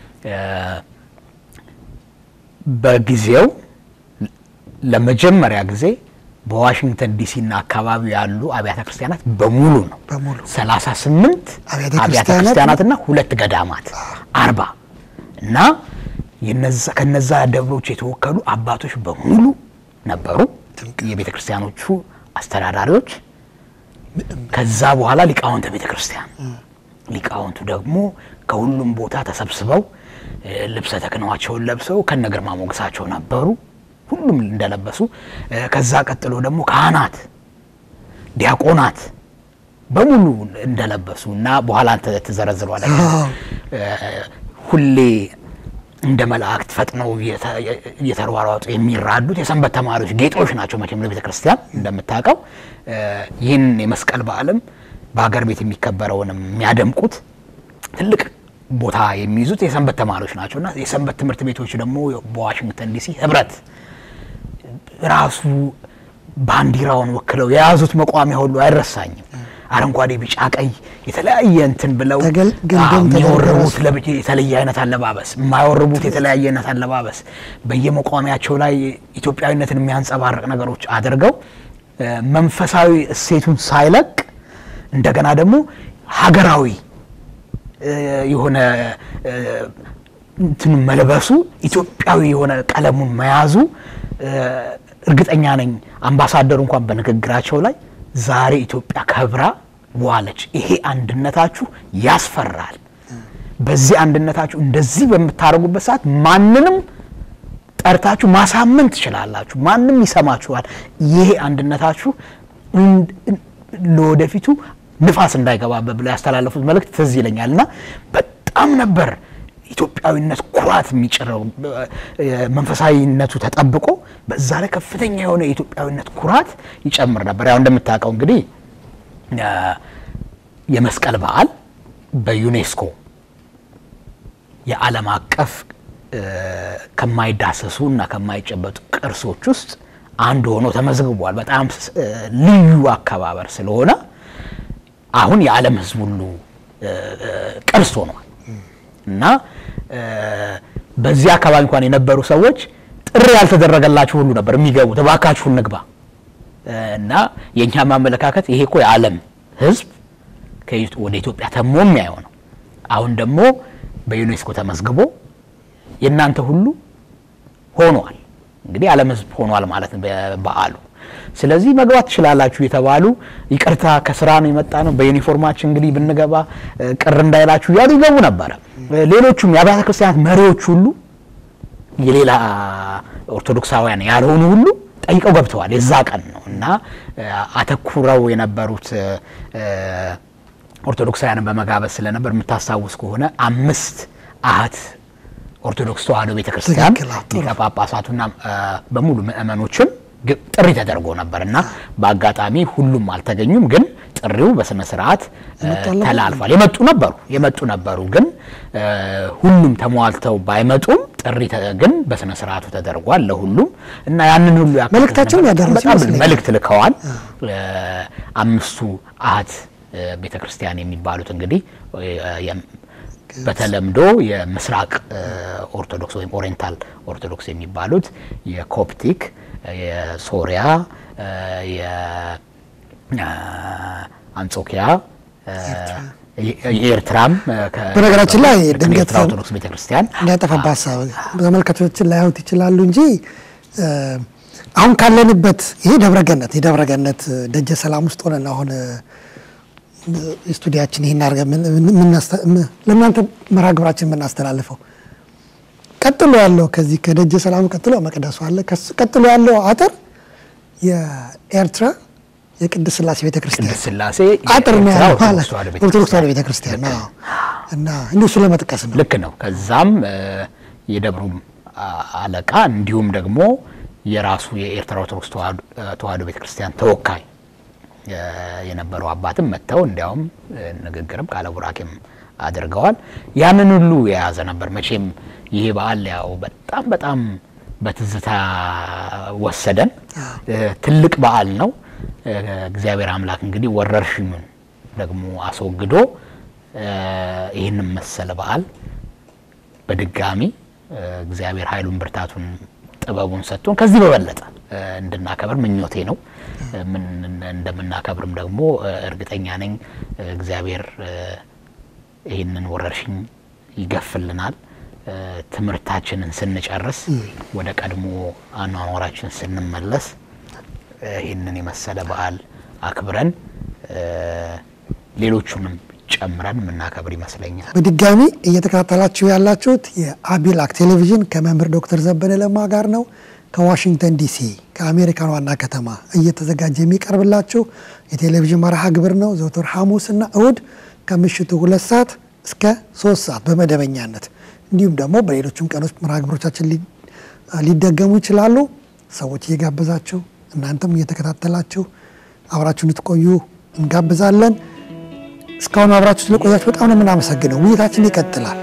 በጊዜው ለመጀመሪያ ጊዜ በዋሽንግተን ዲሲ እና አካባቢ ያሉ አብያተ ክርስቲያናት በሙሉ ነው በሙሉ ሰላሳ ስምንት አብያተ ክርስቲያናትና ሁለት ገዳማት አርባ እና የነዛ ከነዛ ደብሮች የተወከሉ አባቶች በሙሉ ነበሩ የቤተ ክርስቲያኖቹ አስተዳዳሪዎች። ከዛ በኋላ ሊቃውንተ ቤተ ክርስቲያን ሊቃውንቱ ደግሞ ከሁሉም ቦታ ተሰብስበው ልብሰ ተክህኖአቸውን ለብሰው ከነግርማ ሞገሳቸው ነበሩ ሁሉም እንደለበሱ። ከዛ ቀጥሎ ደግሞ ካህናት ዲያቆናት በሙሉ እንደለበሱና በኋላ ተዘረዝሯል። ሁሌ እንደ መላእክት ፈጥነው እየተሯሯጡ የሚራዱት የሰንበት ተማሪዎች ጌጦች ናቸው መቼም ለቤተክርስቲያን እንደምታውቀው ይህን የመስቀል በዓልም በአገር ቤት የሚከበረውንም የሚያደምቁት ትልቅ ቦታ የሚይዙት የሰንበት ተማሪዎች ናቸውና የሰንበት ትምህርት ቤቶች ደግሞ በዋሽንግተን ዲሲ ህብረት ራሱ ባንዲራውን ወክለው የያዙት መቋሚያ ሁሉ አይረሳኝም አረንጓዴ ቢጫ ቀይ የተለያየ እንትን ብለው የሚወርቡት ለብቻ የተለያየ አይነት አለባበስ የማይወርቡት የተለያየ አይነት አለባበስ በየመቋሚያቸው ላይ ኢትዮጵያዊነትን የሚያንጸባርቅ ነገሮች አድርገው መንፈሳዊ እሴቱን ሳይለቅ እንደገና ደግሞ ሀገራዊ የሆነ እንትን መልበሱ ኢትዮጵያዊ የሆነ ቀለሙን መያዙ እርግጠኛ ነኝ አምባሳደሩ እንኳን በንግግራቸው ላይ ዛሬ ኢትዮጵያ ከብራ ዋለች ይሄ አንድነታችሁ ያስፈራል በዚህ አንድነታችሁ እንደዚህ በመታረጉበት ሰዓት ማንንም ጠርታችሁ ማሳመን ትችላላችሁ ማንንም ይሰማችኋል ይሄ አንድነታችሁ ለወደፊቱ ንፋስ እንዳይገባበት ብለው ያስተላለፉት መልእክት ትዝ ይለኛልና በጣም ነበር ኢትዮጵያዊነት ኩራት የሚጭረው መንፈሳዊነቱ ተጠብቆ በዛ ላይ ከፍተኛ የሆነ ኢትዮጵያዊነት ኩራት ይጨምር ነበር ያው እንደምታውቀው እንግዲህ የመስቀል በዓል በዩኔስኮ የዓለም አቀፍ ከማይዳሰሱና ከማይጨበጡ ቅርሶች ውስጥ አንዱ ሆኖ ተመዝግቧል በጣም ልዩ አከባበር ስለሆነ አሁን የዓለም ህዝብ ሁሉ ቅርስ ሆኗል እና በዚህ አካባቢ እንኳን የነበሩ ሰዎች ጥሪ ያልተደረገላቸው ሁሉ ነበር የሚገቡት ተባካችሁ ንግባ እና የኛ ማመለካከት ይሄ እኮ የዓለም ህዝብ ወደ ኢትዮጵያ ተሞም ያየው ነው አሁን ደግሞ በዩኔስኮ ተመዝግቦ የናንተ ሁሉ ሆኗል እንግዲህ ዓለም ህዝብ ሆኗል ማለት በበዓሉ ስለዚህ መግባት ይችላልላችሁ የተባሉ ይቅርታ ከስራ ነው የመጣ ነው በዩኒፎርማችን እንግዲህ ብንገባ ቅር እንዳይላችሁ ያሉ ይገቡ ነበር ሌሎቹም የአብያተ ክርስቲያናት መሪዎች ሁሉ የሌላ ኦርቶዶክሳውያን ያልሆኑ ሁሉ ጠይቀው ገብተዋል የዛ ቀን ነውና አተኩረው የነበሩት ኦርቶዶክሳውያንን በመጋበዝ ስለነበር የምታስታውስ ከሆነ አምስት አሃት ኦርቶዶክስ ተዋህዶ ቤተክርስቲያን ሊቀጳጳሳቱና በሙሉ ምእመኖችን ጥሪ ተደርጎ ነበርና በአጋጣሚ ሁሉም አልተገኙም ግን ጥሪው በስነ ስርዓት ተላልፏል የመጡ ነበሩ የመጡ ነበሩ ግን ሁሉም ተሟልተው ባይመጡም ጥሪ ግን በስነ ስርዓቱ ተደርጓል ለሁሉም እና ያንን ሁሉ መልእክታቸውን ያደረሱት መልእክት ልከዋል አምስቱ አሃት ቤተክርስቲያን የሚባሉት እንግዲህ በተለምዶ የምስራቅ ኦርቶዶክስ ወይም ኦሪየንታል ኦርቶዶክስ የሚባሉት የኮፕቲክ የሶሪያ የአንጾኪያ የኤርትራም በነገራችን ላይ ድንገት ኦርቶዶክስ ቤተክርስቲያን እንዳይጠፋባሳ በመልከቶችን ላይውት ይችላሉ እንጂ አሁን ካለንበት ይሄ ደብረገነት የደብረገነት ደጀ ሰላም ውስጥ ሆነና አሁን ስቱዲያችን ይሄን አርገ ምን ለእናንተ መራግብራችን ምን አስተላልፈው ቀጥሎ ያለው ከዚህ ከደጀ ሰላም ቀጥሎ መቅደሱ አለ ቀጥሎ ያለው አጥር የኤርትራ የቅድስት ሥላሴ ቤተክርስቲያን ቅድስት ሥላሴ አጥር ነው ያለው ኦርቶዶክስ ተዋህዶ ቤተክርስቲያን ነው እና እንደሱ ለመጥቀስ ነው ልክ ነው ከዛም የደብሩ አለቃ እንዲሁም ደግሞ የራሱ የኤርትራ ኦርቶዶክስ ተዋህዶ ቤተክርስቲያን ተወካይ የነበረው አባትም መተው እንዲያውም ንግግርም ቃለ ቡራኬም አድርገዋል ያንን ሁሉ የያዘ ነበር መቼም ይሄ በዓል ያው በጣም በጣም በትዝታ ወሰደን ትልቅ በዓል ነው እግዚአብሔር አምላክ እንግዲህ ወረርሽኙን ደግሞ አስወግዶ ይሄንን መሰለ በዓል በድጋሚ እግዚአብሔር ኃይሉን ብርታቱን ጥበቡን ሰጥቶን ከዚህ በበለጠ እንድናከብር ምኞቴ ነው ምን እንደምናከብርም ደግሞ እርግጠኛ ነኝ እግዚአብሔር ይሄንን ወረርሽኝ ይገፍልናል ትምርታችንን ስንጨርስ ወደ ቀድሞ አኗኗራችን ስንመለስ ይሄንን የመሰለ በዓል አክብረን ሌሎቹንም ጨምረን ምናከብር ይመስለኛል በድጋሚ እየተከታተላችሁ ያላችሁት የአቢላክ ቴሌቪዥን ከመምህር ዶክተር ዘበነ ለማ ጋር ነው ከዋሽንግተን ዲሲ ከአሜሪካን ዋና ከተማ እየተዘጋጀ የሚቀርብላችሁ የቴሌቪዥን መርሃ ግብር ነው ዘወትር ሐሙስና እሁድ ከምሽቱ ሁለት ሰዓት እስከ ሶስት ሰዓት በመደበኛነት እንዲሁም ደግሞ በሌሎችም ቀኖች መርሃ ግብሮቻችን ሊደገሙ ይችላሉ። ሰዎች እየጋበዛችሁ እናንተም እየተከታተላችሁ አብራችሁ እንድትቆዩ እንጋብዛለን። እስካሁን አብራችሁ ስለቆያችሁ በጣም ነው የምናመሰግነው። ውይይታችን ይቀጥላል።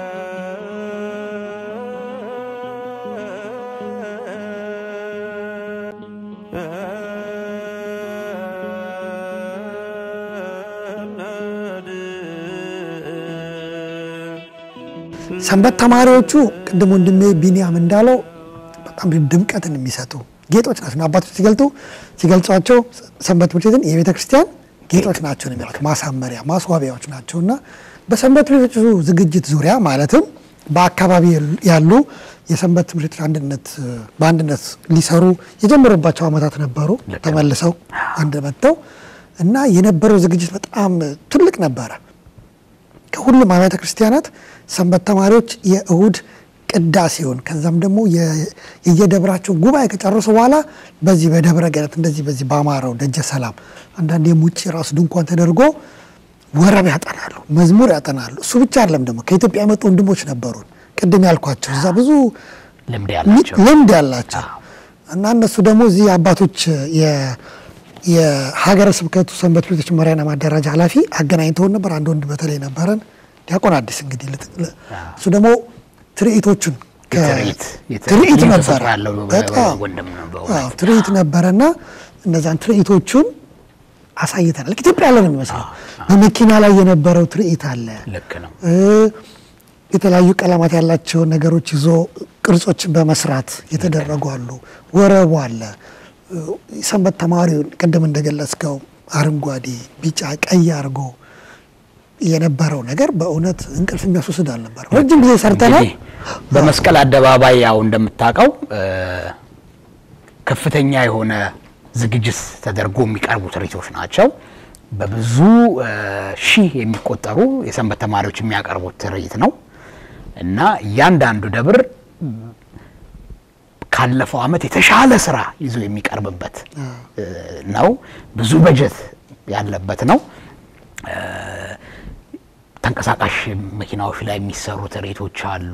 ሰንበት ተማሪዎቹ ቅድም ወንድሜ ቢኒያም እንዳለው በጣም ድምቀትን የሚሰጡ ጌጦች ናቸው። አባቶች ሲገልጡ ሲገልጿቸው ሰንበት ትምህርት ቤትን የቤተ ክርስቲያን ጌጦች ናቸው ነው የሚሉት። ማሳመሪያ ማስዋቢያዎች ናቸውና በሰንበት ቤቶቹ ዝግጅት ዙሪያ ማለትም በአካባቢ ያሉ የሰንበት ትምህርት አንድነት በአንድነት ሊሰሩ የጀመሩባቸው አመታት ነበሩ። ተመልሰው አንድ መጥተው እና የነበረው ዝግጅት በጣም ትልቅ ነበረ። ከሁሉም አብያተ ክርስቲያናት ሰንበት ተማሪዎች የእሁድ ቅዳሴውን ከዛም ደግሞ የየደብራቸው ጉባኤ ከጨረሱ በኋላ በዚህ በደብረ ገነት እንደዚህ በዚህ ባማረው ደጀ ሰላም አንዳንድ የሙጭ ራስ ድንኳን ተደርጎ ወረብ ያጠናሉ፣ መዝሙር ያጠናሉ። እሱ ብቻ አይደለም ደግሞ ከኢትዮጵያ የመጡ ወንድሞች ነበሩ ቅድም ያልኳቸው እዛ ብዙ ልምድ ያላቸው ልምድ ያላቸው እና እነሱ ደግሞ እዚህ አባቶች የሀገረ ስብከቱ ሰንበት ቤቶች መሪያና ማደራጃ ኃላፊ አገናኝተውን ነበር። አንድ ወንድ በተለይ ነበረን ዲያቆን አዲስ እንግዲህ እሱ ደግሞ ትርኢቶቹን ትርኢት ነበር አዎ ትርኢት ነበርና እነዛን ትርኢቶቹን አሳይተናል። ኢትዮጵያ ያለን የሚመስለው በመኪና ላይ የነበረው ትርኢት አለ። ልክ ነው። የተለያዩ ቀለማት ያላቸው ነገሮች ይዞ ቅርጾችን በመስራት የተደረጉ አሉ። ወረቡ አለ። ሰንበት ተማሪውን ቅድም እንደገለጽከው አረንጓዴ፣ ቢጫ፣ ቀይ አርጎ የነበረው ነገር በእውነት እንቅልፍ የሚያስወስድ አልነበር። ረጅም ጊዜ ሰርተናል። በመስቀል አደባባይ ያው እንደምታውቀው ከፍተኛ የሆነ ዝግጅት ተደርጎ የሚቀርቡ ትርኢቶች ናቸው። በብዙ ሺህ የሚቆጠሩ የሰንበት ተማሪዎች የሚያቀርቡት ትርኢት ነው እና እያንዳንዱ ደብር ካለፈው አመት የተሻለ ስራ ይዞ የሚቀርብበት ነው። ብዙ በጀት ያለበት ነው። ተንቀሳቃሽ መኪናዎች ላይ የሚሰሩ ትርኢቶች አሉ።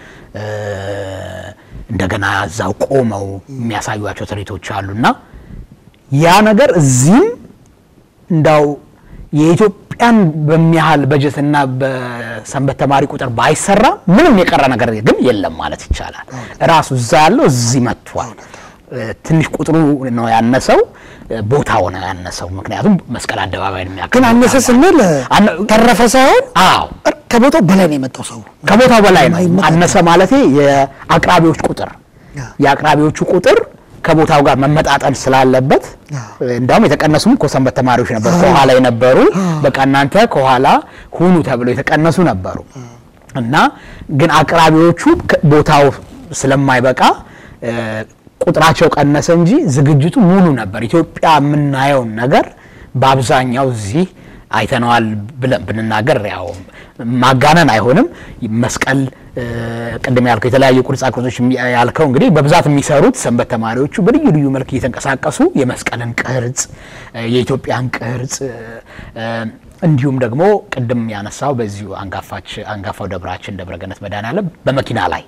እንደገና እዛው ቆመው የሚያሳዩአቸው ትርኢቶች አሉና ያ ነገር እዚህም እንዳው የኢትዮጵያን በሚያህል በጀትና በሰንበት ተማሪ ቁጥር ባይሰራ ምንም የቀረ ነገር ግን የለም ማለት ይቻላል። ራሱ እዛ ያለው እዚህ መጥቷል። ትንሽ ቁጥሩ ነው ያነሰው፣ ቦታው ነው ያነሰው። ምክንያቱም መስቀል አደባባይ ነው የሚያከብረው። ግን አነሰ ስንል ተረፈ ሳይሆን አዎ ከቦታው በላይ ነው የመጣው ሰው። ከቦታው በላይ ነው። አነሰ ማለት የአቅራቢዎች ቁጥር የአቅራቢዎቹ ቁጥር ከቦታው ጋር መመጣጠን ስላለበት እንደውም የተቀነሱም እኮ ሰንበት ተማሪዎች ነበሩ ከኋላ የነበሩ። በቃ እናንተ ከኋላ ሁኑ ተብሎ የተቀነሱ ነበሩ እና ግን አቅራቢዎቹ ቦታው ስለማይበቃ ቁጥራቸው ቀነሰ እንጂ ዝግጅቱ ሙሉ ነበር። ኢትዮጵያ የምናየው ነገር በአብዛኛው እዚህ አይተናል ብለን ብንናገር ያው ማጋነን አይሆንም። መስቀል ቅድም ያልከው የተለያዩ ቅርጻ ቅርጾች ያልከው እንግዲህ በብዛት የሚሰሩት ሰንበት ተማሪዎቹ በልዩ ልዩ መልክ እየተንቀሳቀሱ የመስቀልን ቅርጽ የኢትዮጵያን ቅርጽ እንዲሁም ደግሞ ቅድም ያነሳው በዚሁ አንጋፋች አንጋፋው ደብራችን ደብረ ገነት መድኃኔዓለም በመኪና ላይ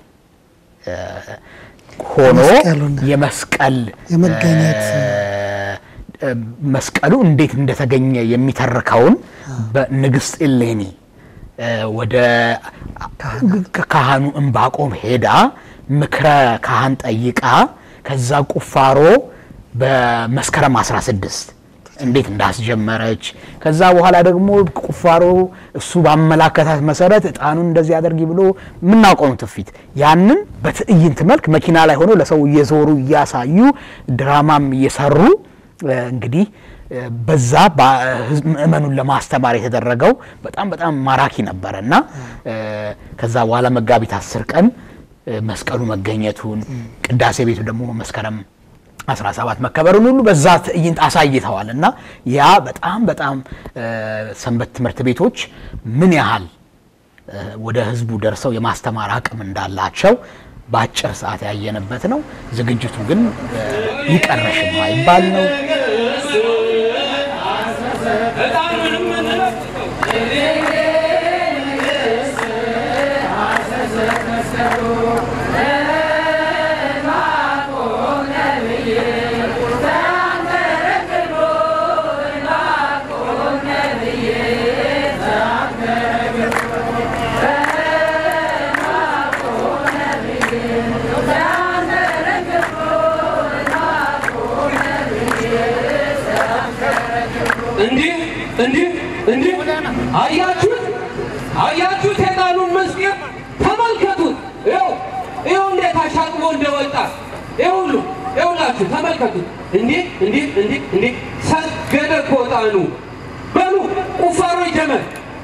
ሆኖ የመስቀል የመገኘት መስቀሉ እንዴት እንደተገኘ የሚተርከውን በንግስት ኢሌኒ ወደ ካህኑ እንባቆም ሄዳ ምክረ ካህን ጠይቃ ከዛ ቁፋሮ በመስከረም አስራ ስድስት እንዴት እንዳስጀመረች ከዛ በኋላ ደግሞ ቁፋሮ እሱ ባመላከታት መሰረት እጣኑን እንደዚህ ያደርጊ ብሎ ምናቆም ትፊት ያንን በትዕይንት መልክ መኪና ላይ ሆኖ ለሰው እየዞሩ ያሳዩ ድራማም እየሰሩ እንግዲህ በዛ በእመኑን ለማስተማር የተደረገው በጣም በጣም ማራኪ ነበርና ከዛ በኋላ መጋቢት አስር ቀን መስቀሉ መገኘቱን ቅዳሴ ቤቱ ደግሞ መስከረም አስራ ሰባት መከበሩን ሁሉ በዛ ትዕይንት አሳይተዋልና ያ በጣም በጣም ሰንበት ትምህርት ቤቶች ምን ያህል ወደ ህዝቡ ደርሰው የማስተማር አቅም እንዳላቸው ባጭር ሰዓት ያየነበት ነው። ዝግጅቱ ግን ይቀርሽ ማይባል ነው። በጣም እንዲህ እንዲህ እንዲህ አያችሁት አያችሁት የቃሉን ምስጢር ተመልከቱት። ይኸው ይኸው እንዴት አሻቅቦ እንደወጣ ይኸው ሁሉ ይኸውላችሁ ተመልከቱት። እንዲህ እንዲህ እንዲህ እንዲህ ሰገደ እኮ ዕጣኑ። በሉ ቁፋሮ ይጀመር።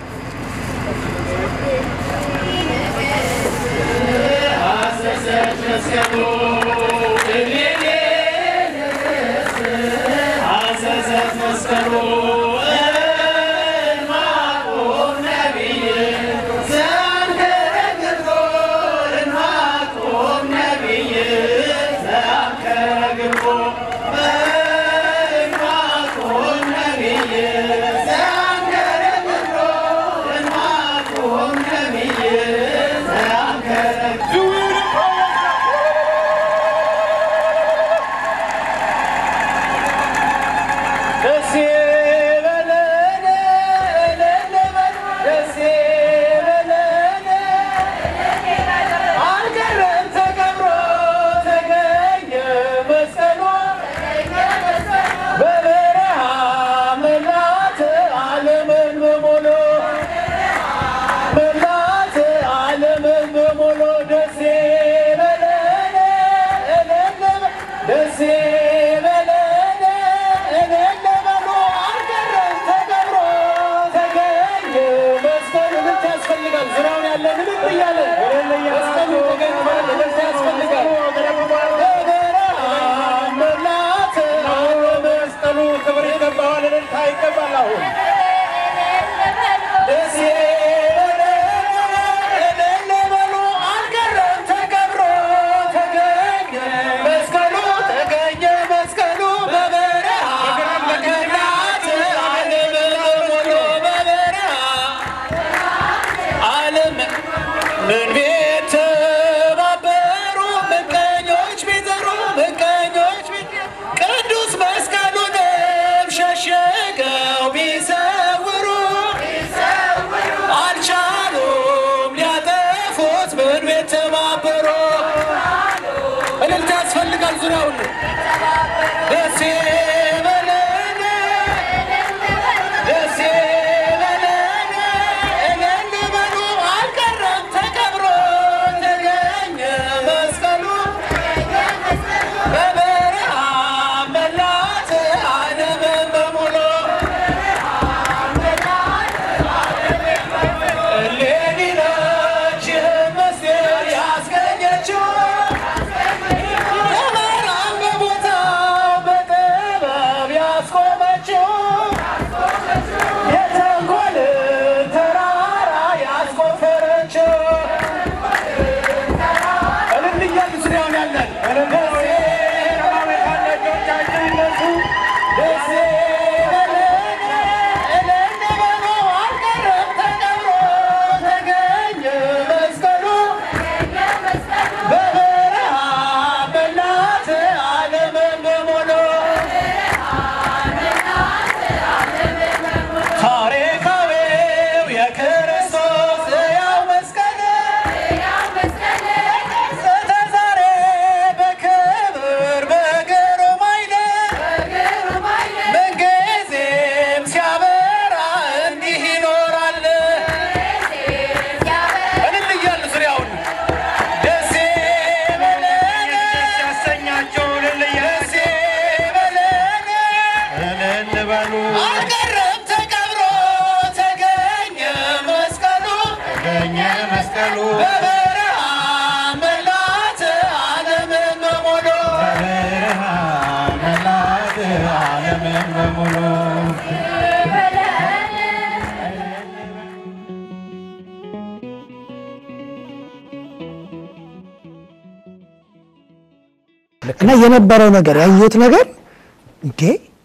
እና የነበረው ነገር ያየሁት ነገር እንዴ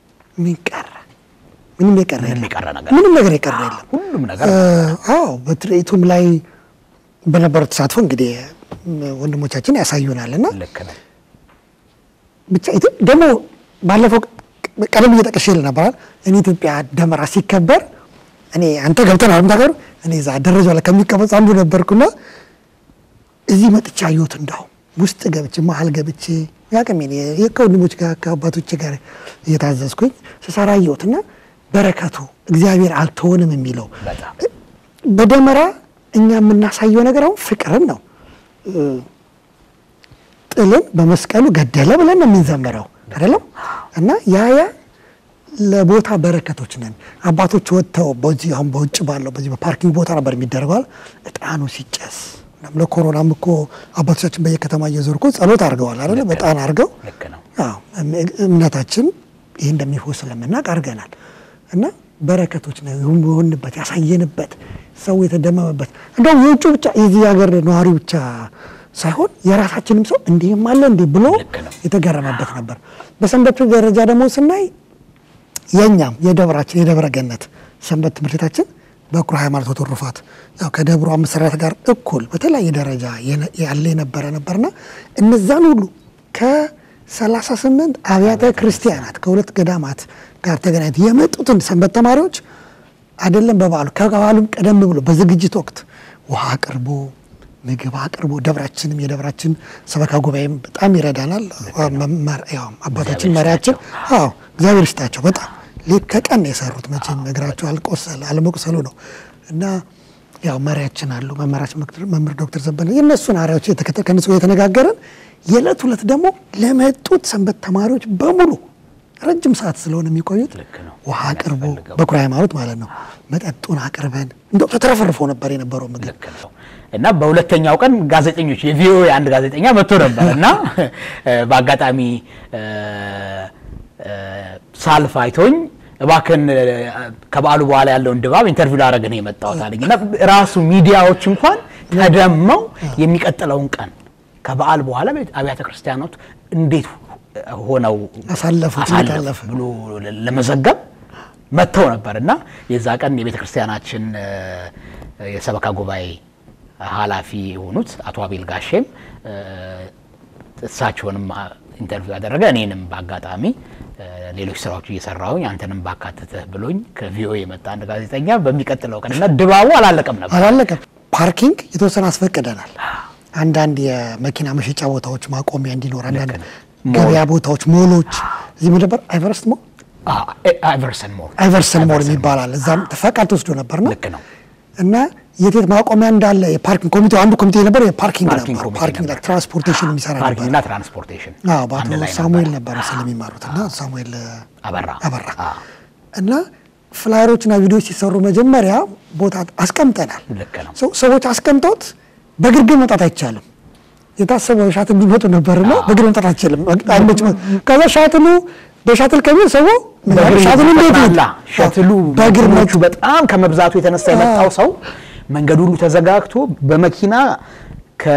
ምን ቀረ? ምንም የቀረ ምንም የቀረ ነገር ምንም ነገር የቀረ የለም። ሁሉም ነገር አዎ በትርኢቱም ላይ በነበረው ተሳትፎ እንግዲህ ወንድሞቻችን ያሳዩናልና ልክ ነው ብቻ ደግሞ ባለፈው ቀደም እየጠቀሽል ነበር እኔ ኢትዮጵያ ደመራ ሲከበር እኔ አንተ ገብተን አሁን ታገሩ እኔ ዛ ደረጃው ላይ ከሚቀበጽ አንዱ ነበርኩና እዚህ መጥቻ አየሁት እንዳው ውስጥ ገብቼ መሀል ገብቼ ያቀመኝ የከወንድሞች ጋር ከአባቶች ጋር እየታዘዝኩኝ ሰሳራ አየሁትና በረከቱ እግዚአብሔር አልተወንም የሚለው በደመራ እኛ የምናሳየው ነገር አሁን ፍቅርን ነው ጥልን በመስቀሉ ገደለ ብለን ነው የምንዘምረው አይደለም እና ያ ያ ለቦታ በረከቶች ነን አባቶች ወጥተው በዚህ አሁን በውጭ ባለው በዚህ በፓርኪንግ ቦታ ነበር የሚደረገው እጣኑ ሲጨስ ለኮሮናም እኮ አባቶቻችን በየከተማ እየዞርኩ ጸሎት አድርገዋል አይደል በጣም አድርገው አዎ እምነታችን ይሄ እንደሚፈስ ለምናቅ አድርገናል እና በረከቶች ነው የሆንበት ያሳየንበት ሰው የተደመመበት እንደው የውጭ ብቻ የዚህ ሀገር ነዋሪ ብቻ ሳይሆን የራሳችንም ሰው እንዴም አለ እንዴ ብሎ የተገረመበት ነበር በሰንበት ደረጃ ደግሞ ስናይ የኛም የደብራችን የደብረ ገነት ሰንበት ትምህርታችን በኩራ ሃይማኖት ተወርፋት ያው ከደብሩ አመሰራረት ጋር እኩል በተለያየ ደረጃ ያለ የነበረ ነበርና እነዛን ሁሉ ከ38 አብያተ ክርስቲያናት ከሁለት ገዳማት ጋር ተገናኝተው የመጡትን ሰንበት ተማሪዎች አይደለም በበዓሉ ከበዓሉም ቀደም ብሎ በዝግጅት ወቅት ውሃ አቅርቦ ምግብ አቅርቦ ደብራችንም የደብራችን ሰበካ ጉባኤም በጣም ይረዳናል ያው አባታችን መሪያችን አዎ እግዚአብሔር ይስጣቸው በጣም ለከቀን የሰሩት መቼም ነግራቸው አልቆሰል አለመቆሰሉ ነው እና ያው መሪያችን አሉ መመራችን መምህር ዶክተር ዘበነ የነሱን አሪያዎች የተከተከነሱ የተነጋገረን የዕለት ሁለት ደግሞ ለመጡት ሰንበት ተማሪዎች በሙሉ ረጅም ሰዓት ስለሆነ የሚቆዩት ውሃ አቅርቦ በኩራ ሃይማኖት ማለት ነው መጠጡን አቅርበን እንደው ተተረፈርፎ ነበር የነበረው ምግብ እና በሁለተኛው ቀን ጋዜጠኞች የቪኦኤ አንድ ጋዜጠኛ መጥቶ ነበርና በአጋጣሚ ሳልፍ አይቶኝ እባክን ከበዓሉ በኋላ ያለውን ድባብ ኢንተርቪው ላደርግ ነው የመጣሁት አለኝና ራሱ ሚዲያዎች እንኳን ተደመው የሚቀጥለውን ቀን ከበዓል በኋላ አብያተ ክርስቲያናት እንዴት ሆነው አሳለፉት አሳለፉ ብሎ ለመዘገብ መጥተው ነበርና የዛ ቀን የቤተ ክርስቲያናችን የሰበካ ጉባኤ ኃላፊ ሆኑት አቶ አቤል ጋሼም እሳቸውንም ኢንተርቪው ያደረገ እኔንም በአጋጣሚ ሌሎች ስራዎች እየሰራሁኝ አንተንም ባካተተ ብሎኝ ከቪኦኤ የመጣ አንድ ጋዜጠኛ በሚቀጥለው ቀንና ድባቡ አላለቀም ነበር አላለቀም ፓርኪንግ የተወሰነ አስፈቅደናል አንዳንድ የመኪና መሸጫ ቦታዎች ማቆሚያ እንዲኖር አንዳንድ ገበያ ቦታዎች ሞሎች እዚህ ምድበር አይቨርስት ሞል አይቨርሰን ሞል አይቨርሰን ሞል ይባላል እዛም ተፈቃድ ተወስዶ ነበርና ልክ ነው እና የቴት ማቆሚያ እንዳለ የፓርኪንግ ኮሚቴው አንዱ ኮሚቴ ነበር የፓርኪንግ ነበር ፓርኪንግ ላይ ትራንስፖርቴሽን የሚሰራ ነበር ፓርኪንግ እና ትራንስፖርቴሽን አዎ ባቶ ሳሙኤል ነበር ስለሚማሩትና ሳሙኤል አበራ አበራ እና ፍላየሮችና ቪዲዮዎች ሲሰሩ መጀመሪያ ቦታ አስቀምጠናል ልክ ነው ሰዎች አስቀምጠውት በግርግር መጣት አይቻልም የታሰበው ሻትል ቢመጡ ነበርና በግር መጣት አይቻልም አይመች ከዛ ሻትሉ በሻትል ከሚል ሰው ሻትሉ እንዴት ይላ ሻትሉ በግርሞቹ በጣም ከመብዛቱ የተነሳ የመጣው ሰው መንገዱ ሁሉ ተዘጋግቶ በመኪና ከ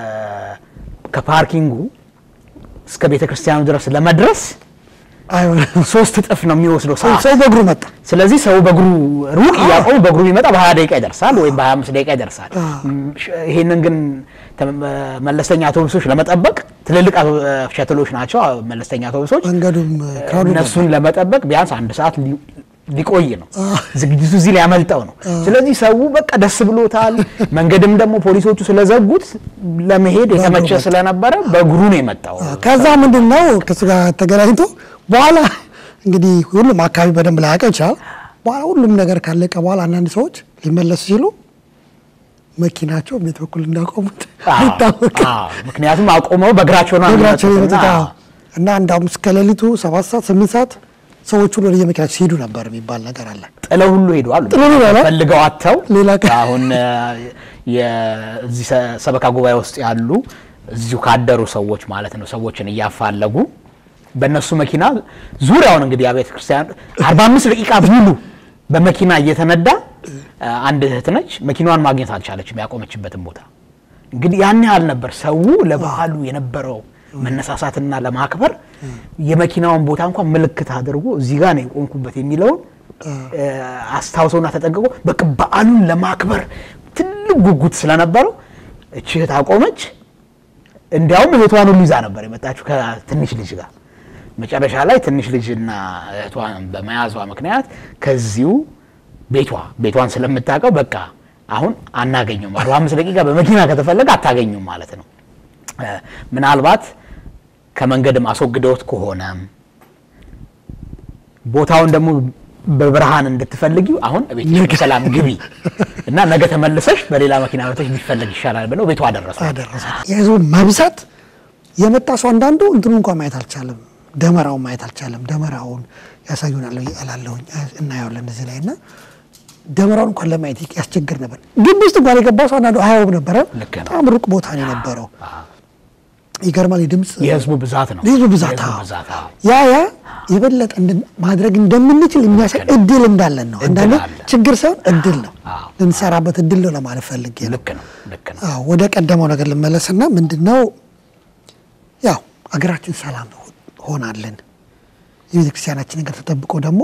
ከፓርኪንጉ እስከ ቤተክርስቲያኑ ድረስ ለመድረስ አይወ ሶስት ጥፍ ነው የሚወስደው ሰው በግሩ መጣ ስለዚህ ሰው በግሩ ሩቅ ያቆም በግሩ ይመጣ በ20 ደቂቃ ይደርሳል ወይ በ25 ደቂቃ ይደርሳል ይሄንን ግን መለስተኛ አውቶቡሶች ለመጠበቅ ትልልቅ ሸትሎች ናቸው መለስተኛ አውቶቡሶች መንገዱም ክራውድ እነሱን ለመጠበቅ ቢያንስ አንድ ሰዓት ሊቆይ ነው ዝግጅቱ እዚህ ላይ ያመልጣው ነው ስለዚህ ሰው በቃ ደስ ብሎታል መንገድም ደግሞ ፖሊሶቹ ስለዘጉት ለመሄድ የተመቸ ስለነበረ በግሩ ነው የመጣው ከዛ ምንድነው ከሱ ጋር ተገናኝቶ በኋላ እንግዲህ ሁሉም አካባቢ በደንብ ላይ አቀቻል በኋላ ሁሉም ነገር ካለቀ በኋላ አንዳንድ ሰዎች ሊመለሱ ሲሉ መኪናቸው ቤት በኩል እንዳቆሙት አዎ ምክንያቱም አቆመው በእግራቸው ነው የሚመጣው እና እንዳውም እስከ ሌሊቱ ሰባት ሰዓት ስምንት ሰዓት ሰዎች ሁሉ ለየመኪናቸው ሲሄዱ ነበር የሚባል ነገር አለ ጥለው ሁሉ ሄደዋል ፈልገው አጥተው አሁን የዚህ ሰበካ ጉባኤ ውስጥ ያሉ እዚሁ ካደሩ ሰዎች ማለት ነው ሰዎችን እያፋለጉ በእነሱ መኪና ዙሪያውን እንግዲህ አብያተ ክርስቲያን አርባ አምስት ደቂቃ ሙሉ በመኪና እየተነዳ አንድ እህት ነች መኪናዋን ማግኘት አልቻለችም ያቆመችበትን ቦታ እንግዲህ ያን ያህል ነበር ሰው ለበዓሉ የነበረው መነሳሳትና ለማክበር የመኪናውን ቦታ እንኳን ምልክት አድርጎ እዚህ ጋር ነው የቆንኩበት የሚለው አስታውሶና ተጠንቅቆ በቃ በዓሉን ለማክበር ትልቅ ጉጉት ስለነበረው እቺ ታቆመች እንዲያውም እህቷን ሁሉ ይዛ ነበር የመጣችው ከትንሽ ልጅ ጋር መጨረሻ ላይ ትንሽ ልጅና እህቷን በመያዟ ምክንያት ከዚሁ ቤቷ ቤቷን ስለምታውቀው በቃ አሁን አናገኘውም አርባ አምስት ደቂቃ በመኪና ከተፈለገ አታገኙም ማለት ነው ምናልባት ከመንገድም አስወግደውት ከሆነ ቦታውን ደግሞ በብርሃን እንድትፈልጊው አሁን ቤት ሰላም ግቢ እና ነገ ተመልሰሽ በሌላ መኪና ወጥተሽ ቢፈልግ ይሻላል ብለው ቤቷ አደረሰ አደረሰ የህዝቡ መብዛት የመጣ ሰው አንዳንዱ እንትኑ እንኳን ማየት አልቻለም ደመራውን ማየት አልቻለም ደመራውን ያሳዩናል ያላለውኝ እናያለን እዚህ ላይና ደመራውን እንኳን ለማየት ያስቸግር ነበር ግን ውስጥ እንኳን የገባው ሰው አንዳንዱ አያውም ነበር በጣም ሩቅ ቦታ ነው የነበረው ይገርማል ድምጽ የህዝቡ ብዛት ነው የህዝቡ ብዛት ያ ያ የበለጠ ማድረግ እንደምንችል የሚያሳይ እድል እንዳለን ነው አንዳንዱ ችግር ሳይሆን እድል ነው እንሰራበት እድል ነው ለማለት ፈልጌ ነው ልክ ነው ልክ ነው አዎ ወደ ቀደመው ነገር ልመለስና ምንድነው ያው አገራችን ሰላም ሆናለን የቤተክርስቲያናችን ነገር ተጠብቆ ደግሞ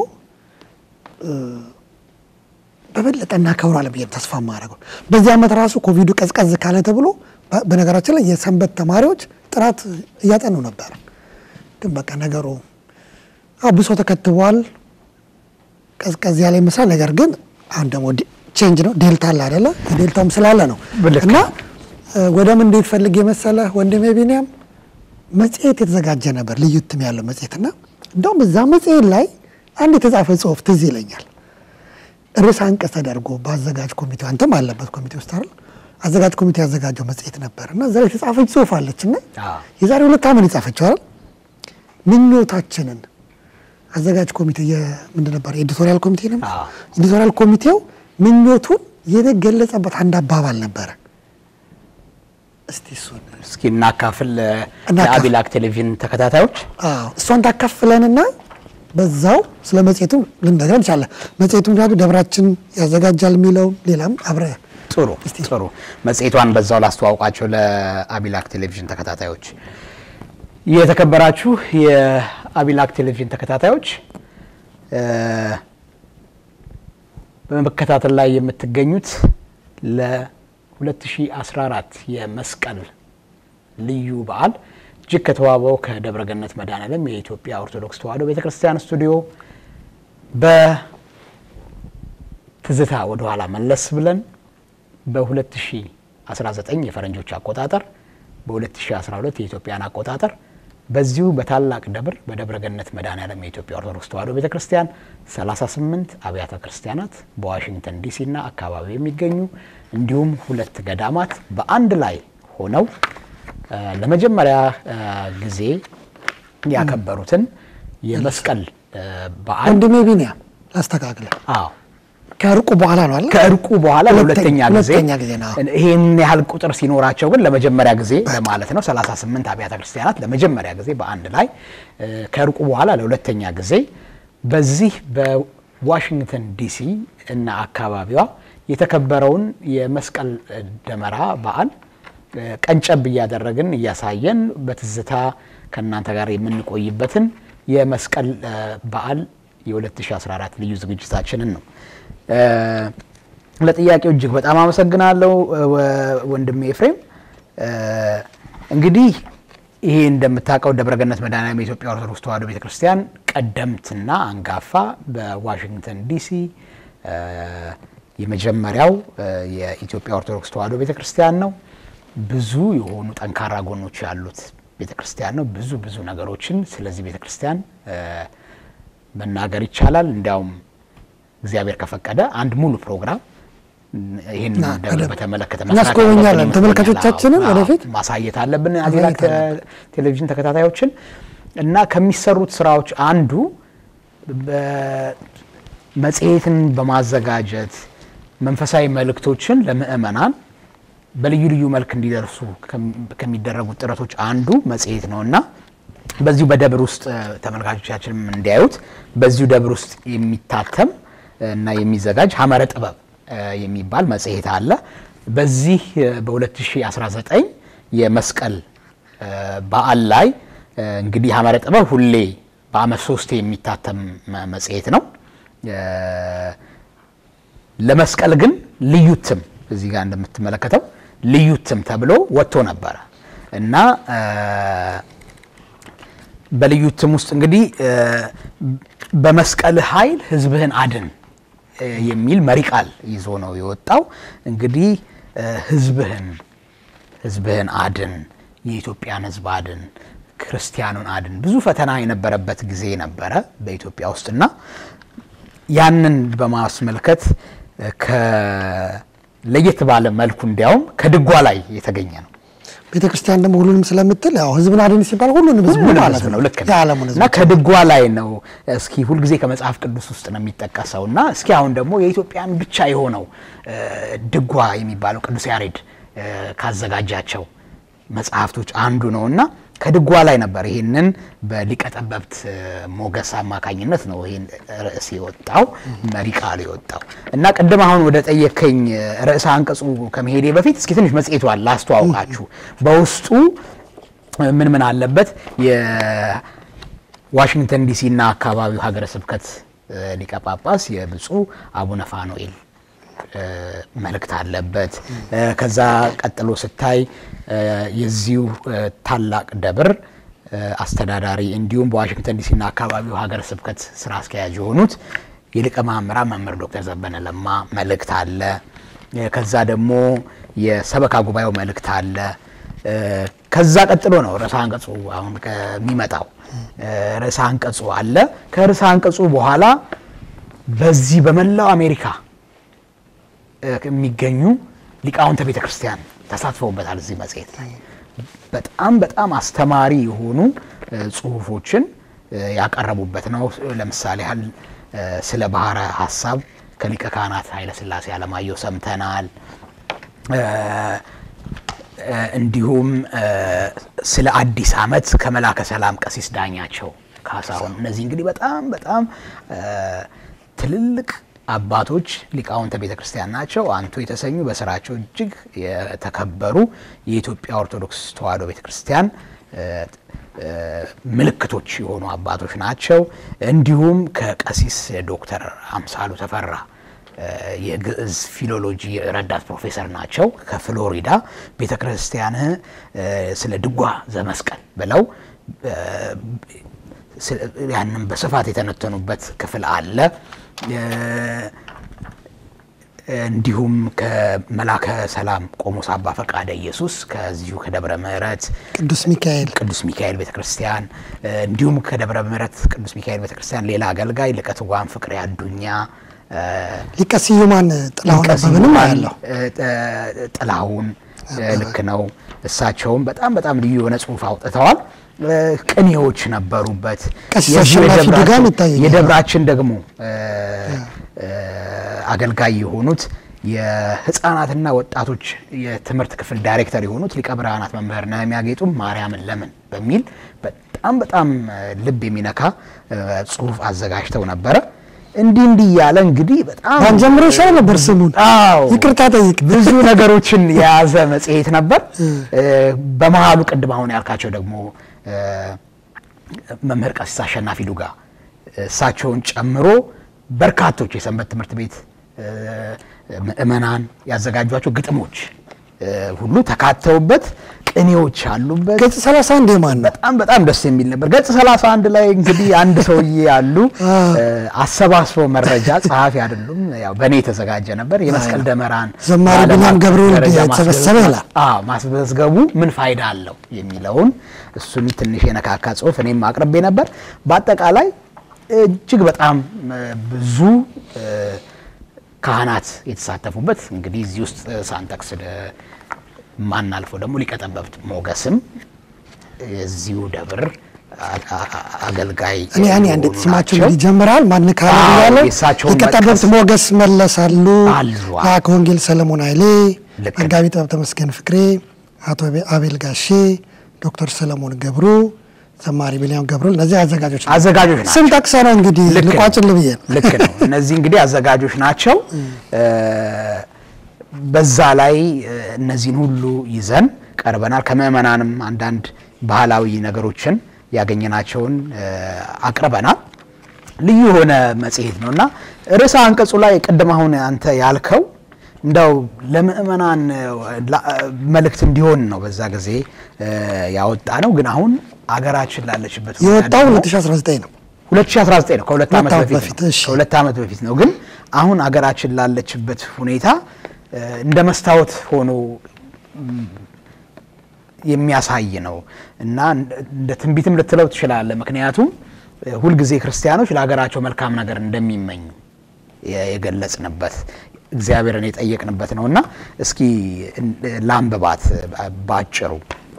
በበለጠና ከብሯል ብዬ ተስፋ ማድረገው በዚህ አመት ራሱ ኮቪዱ ቀዝቀዝ ካለ ተብሎ በነገራችን ላይ የሰንበት ተማሪዎች ጥራት እያጠኑ ነበር ግን በቃ ነገሩ አብሶ ተከትቧል ቀዝቀዝ ያለ ይመስላል ነገር ግን አሁን ደግሞ ቼንጅ ነው ዴልታ አለ አይደለ ዴልታም ስላለ ነው እና ወደም እንዴት ፈልግ የመሰለ ወንድሜ ቢኒያም መጽሔት የተዘጋጀ ነበር ልዩትም ያለው መጽሔትና እንደውም እዛ መጽሔት ላይ አንድ የተጻፈ ጽሁፍ ትዝ ይለኛል ርዕሰ አንቀጽ ተደርጎ ባዘጋጅ ኮሚቴው አንተም አለበት ኮሚቴው ውስጥ አይደል አዘጋጅ ኮሚቴ ያዘጋጀው መጽሔት ነበርና እዛ ላይ የተጻፈች ጽሁፍ አለችና የዛሬ ሁለት ዓመት የተጻፈችው አይደል ምኞታችንን አዘጋጅ ኮሚቴ የምንድን ነበር ኤዲቶሪያል ኮሚቴ ነው ኤዲቶሪያል ኮሚቴው ምኞቱን የገለጸበት አንድ አባባል ነበር እስቲ እሱን እስኪ እናካፍል ለአቢላክ ቴሌቪዥን ተከታታዮች አዎ እሷን ታካፍለንና በዛው ስለ መጽሔቱ ልንነግረን እንችላለን መጽሔቱን ጋር ደብራችን ያዘጋጃል የሚለው ሌላም አብረ ጥሩ ጥሩ መጽሔቷን በዛው ላስተዋውቃቸው ለአቢላክ ቴሌቪዥን ተከታታዮች የተከበራችሁ የአቢላክ ቴሌቪዥን ተከታታዮች በመከታተል ላይ የምትገኙት ለ2014 የመስቀል ልዩ በዓል እጅግ ከተዋበው ከደብረገነት መድኃኔዓለም የኢትዮጵያ ኦርቶዶክስ ተዋሕዶ ቤተክርስቲያን ስቱዲዮ በትዝታ ወደ ኋላ መለስ ብለን በ2019 የፈረንጆች አቆጣጠር በ2012 የኢትዮጵያን አቆጣጠር በዚሁ በታላቅ ደብር በደብረገነት መድኃኔዓለም የኢትዮጵያ ኦርቶዶክስ ተዋሕዶ ቤተክርስቲያን ሰላሳ ስምንት አብያተ ክርስቲያናት በዋሽንግተን ዲሲ እና አካባቢ የሚገኙ እንዲሁም ሁለት ገዳማት በአንድ ላይ ሆነው ለመጀመሪያ ጊዜ ያከበሩትን የመስቀል በዓል ወንድሜ ቢኒያም አስተካክለ አዎ ከርቁ በኋላ ነው አይደል ከርቁ በኋላ ለሁለተኛ ጊዜ ሁለተኛ ጊዜ ነው ይሄን ያህል ቁጥር ሲኖራቸው ግን ለመጀመሪያ ጊዜ ማለት ነው ሰላሳ ስምንት አብያተ ክርስቲያናት ለመጀመሪያ ጊዜ በአንድ ላይ ከርቁ በኋላ ለሁለተኛ ጊዜ በዚህ በዋሽንግተን ዲሲ እና አካባቢዋ የተከበረውን የመስቀል ደመራ በዓል ቀንጨብ ያደረግን ያሳየን በትዝታ ከናንተ ጋር የምንቆይበትን የመስቀል በዓል የ2014 ልዩ ዝግጅታችንን ነው ለጥያቄው እጅግ በጣም አመሰግናለሁ ወንድሜ ኤፍሬም እንግዲህ ይሄ እንደምታውቀው ደብረገነት መድኃኔዓለም የኢትዮጵያ ኦርቶዶክስ ተዋሕዶ ቤተክርስቲያን ቀደምትና አንጋፋ በዋሽንግተን ዲሲ የመጀመሪያው የኢትዮጵያ ኦርቶዶክስ ተዋሕዶ ቤተክርስቲያን ነው ብዙ የሆኑ ጠንካራ ጎኖች ያሉት ቤተክርስቲያን ነው ብዙ ብዙ ነገሮችን ስለዚህ ቤተክርስቲያን መናገር ይቻላል እንዲያውም እግዚአብሔር ከፈቀደ አንድ ሙሉ ፕሮግራም ይሄን ደብረ በተመለከተ እናስቆኛለን ተመልካቾቻችንን ወደፊት ማሳየት አለብን አቢላክ ቴሌቪዥን ተከታታዮችን እና ከሚሰሩት ስራዎች አንዱ በመጽሔትን በማዘጋጀት መንፈሳዊ መልእክቶችን ለምእመናን በልዩ ልዩ መልክ እንዲደርሱ ከሚደረጉ ጥረቶች አንዱ መጽሔት ነውና በዚሁ በደብር ውስጥ ተመልካቾቻችንም እንዲያዩት በዚሁ ደብር ውስጥ የሚታተም እና የሚዘጋጅ ሐመረ ጥበብ የሚባል መጽሔት አለ በዚህ በ2019 የመስቀል በዓል ላይ እንግዲህ ሐመረ ጥበብ ሁሌ በአመት ሶስት የሚታተም መጽሔት ነው ለመስቀል ግን ልዩትም እዚህ ጋር እንደምትመለከተው ልዩትም ተብሎ ወጥቶ ነበር እና በልዩ እትም ውስጥ እንግዲህ በመስቀል ኃይል ህዝብህን አድን የሚል መሪ ቃል ይዞ ነው የወጣው። እንግዲህ ህዝብህን ህዝብህን አድን፣ የኢትዮጵያን ህዝብ አድን፣ ክርስቲያኑን አድን። ብዙ ፈተና የነበረበት ጊዜ ነበረ በኢትዮጵያ ውስጥና ያንን በማስመልከት ከለየት ባለ መልኩ እንዲያውም ከድጓ ላይ የተገኘ ነው። ቤተክርስቲያን ደግሞ ሁሉንም ስለምትል ያው ህዝብን አድን ሲባል ሁሉንም ህዝብ ማለት ነው ልክ ነው እና ከድጓ ላይ ነው። እስኪ ሁሉ ጊዜ ከመጽሐፍ ቅዱስ ውስጥ ነው የሚጠቀሰውና እስኪ አሁን ደግሞ የኢትዮጵያን ብቻ የሆነው ድጓ የሚባለው ቅዱስ ያሬድ ካዘጋጃቸው መጽሐፍቶች አንዱ ነውና ከድጓ ላይ ነበር ይሄንን በሊቀ ጠበብት ሞገስ አማካኝነት ነው ይሄን ርዕስ የወጣው መሪ ቃል የወጣው። እና ቀደም አሁን ወደ ጠየከኝ ርዕስ አንቀጹ ከመሄዴ በፊት እስኪ ትንሽ መጽሔቷን ላስተዋውቃችሁ። በውስጡ ምን ምን አለበት? የዋሽንግተን ዲሲ እና አካባቢው ሀገረ ስብከት ሊቀ ጳጳስ የብፁዕ አቡነ ፋኑኤል መልእክት አለበት። ከዛ ቀጥሎ ስታይ የዚሁ ታላቅ ደብር አስተዳዳሪ እንዲሁም በዋሽንግተን ዲሲ እና አካባቢው ሀገረ ስብከት ስራ አስኪያጅ የሆኑት የሊቀ ማእምራን መምህር ዶክተር ዘበነ ለማ መልእክት አለ። ከዛ ደግሞ የሰበካ ጉባኤው መልእክት አለ። ከዛ ቀጥሎ ነው ርዕሰ አንቀጹ አሁን ከሚመጣው ርዕሰ አንቀጹ አለ። ከርዕሰ አንቀጹ በኋላ በዚህ በመላው አሜሪካ የሚገኙ ሊቃውንተ ቤተክርስቲያን ተሳትፈውበታል። እዚህ መጽሔት ላይ በጣም በጣም አስተማሪ የሆኑ ጽሁፎችን ያቀረቡበት ነው። ለምሳሌ ያህል ስለ ባህረ ሐሳብ ከሊቀ ካህናት ኃይለ ሥላሴ አለማየሁ ሰምተናል። እንዲሁም ስለ አዲስ ዓመት ከመላከ ሰላም ቀሲስ ዳኛቸው ካሳሁን። እነዚህ እንግዲህ በጣም በጣም ትልልቅ አባቶች ሊቃውንተ ቤተክርስቲያን ናቸው። አንቱ የተሰኙ በስራቸው እጅግ የተከበሩ የኢትዮጵያ ኦርቶዶክስ ተዋሕዶ ቤተክርስቲያን ምልክቶች የሆኑ አባቶች ናቸው። እንዲሁም ከቀሲስ ዶክተር አምሳሉ ተፈራ የግዕዝ ፊሎሎጂ ረዳት ፕሮፌሰር ናቸው ከፍሎሪዳ ቤተክርስቲያን ስለ ድጓ ዘመስቀል ብለው ያንን በስፋት የተነተኑበት ክፍል አለ። እንዲሁም ከመላከ ሰላም ቆሞስ አባ ፈቃደ ኢየሱስ ከዚሁ ከደብረ ምሕረት ቅዱስ ሚካኤል ቅዱስ ሚካኤል ቤተክርስቲያን እንዲሁም ከደብረ ምሕረት ቅዱስ ሚካኤል ቤተክርስቲያን ሌላ አገልጋይ ሊቀ ትጉሃን ፍቅሬ አዱኛ ሊቀ ስዩማን ጥላሁን አበበንም ያለው ጥላሁን ልክ ነው። እሳቸውም በጣም በጣም ልዩ የሆነ ጽሁፍ አውጥተዋል። ቅኔዎች ነበሩበት። የደብራችን ደግሞ አገልጋይ የሆኑት የህፃናትና ወጣቶች የትምህርት ክፍል ዳይሬክተር የሆኑት ሊቀ ብርሃናት መምህር ነህምያ ጌጡ ማርያምን ለምን በሚል በጣም በጣም ልብ የሚነካ ጽሁፍ አዘጋጅተው ነበረ። እንዲህ እንዲህ ያለ እንግዲህ በጣም አንጀምሮ ሻው ነበር ስሙን አዎ ይቅርታ ጠይቅ ብዙ ነገሮችን የያዘ መጽሔት ነበር። በመሃሉ ቅድም አሁን ያልካቸው ደግሞ መምህር ቀሲስ አሸናፊ ዱጋ እሳቸውን ጨምሮ በርካቶች የሰንበት ትምህርት ቤት ምእመናን ያዘጋጇቸው ግጥሞች ሁሉ ተካተውበት ቅኔዎች አሉበት። ገጽ ሰላሳ አንድ የማን በጣም በጣም ደስ የሚል ነበር። ገጽ ሰላሳ አንድ ላይ እንግዲህ አንድ ሰውዬ ያሉ አሰባስበው መረጃ ጸሐፊ አይደሉም፣ ያው በኔ ተዘጋጀ ነበር። የመስቀል ደመራን ዘማሪ ቢናም ገብርኤል ተሰበሰበ ይላል። አዎ ማስበዝገቡ ምን ፋይዳ አለው የሚለውን እሱን ትንሽ የነካካ ጽሁፍ እኔም አቅርቤ ነበር። በአጠቃላይ እጅግ በጣም ብዙ ካህናት የተሳተፉበት እንግዲህ እዚህ ውስጥ ሳንጠቅስ ማን አልፎ ደግሞ ሊቀ ጠበብት ሞገስም የዚሁ ደብር አገልጋይ እኔ ያኔ አንዴ ስማቸው ይጀምራል ማን ካለ ያለው ሊቀ ጠበብት ሞገስ መለሳሉ ላከ ወንጌል ሰለሞን ኃይሌ መጋቢ ጥበብ ተመስገን ፍቅሬ አቶ አቤል ጋሼ ዶክተር ሰለሞን ገብሩ ዘማሪ ቢሊያም ገብሩ እነዚህ አዘጋጆች አዘጋጆች ናቸው። ስም ጠቅሰና እንግዲህ ልቋጭል ብዬ ልክ ነው። እነዚህ እንግዲህ አዘጋጆች ናቸው። በዛ ላይ እነዚህን ሁሉ ይዘን ቀርበናል። ከመመናንም አንዳንድ ባህላዊ ነገሮችን ያገኘናቸውን አቅርበናል። ልዩ ሆነ መጽሔት ነውና ርዕሰ አንቀጹ ላይ ቀደም አሁን አንተ ያልከው እንደው ለምእመናን መልእክት እንዲሆን ነው በዛ ጊዜ ያወጣ ነው ግን አሁን አገራችን ላለችበት የወጣው ሁለት ሺህ አስራ ዘጠኝ ነው ሁለት ሺህ አስራ ዘጠኝ ነው ከሁለት ዓመት በፊት ከሁለት ዓመት በፊት ነው ግን አሁን አገራችን ላለችበት ሁኔታ እንደ መስታወት ሆኖ የሚያሳይ ነው እና እንደ ትንቢትም ልትለው ትችላለ ምክንያቱም ሁሉ ጊዜ ክርስቲያኖች ለሀገራቸው መልካም ነገር እንደሚመኙ የገለጽንበት እግዚአብሔርን የጠየቅንበት ነውና እስኪ ላምበባት ባጭሩ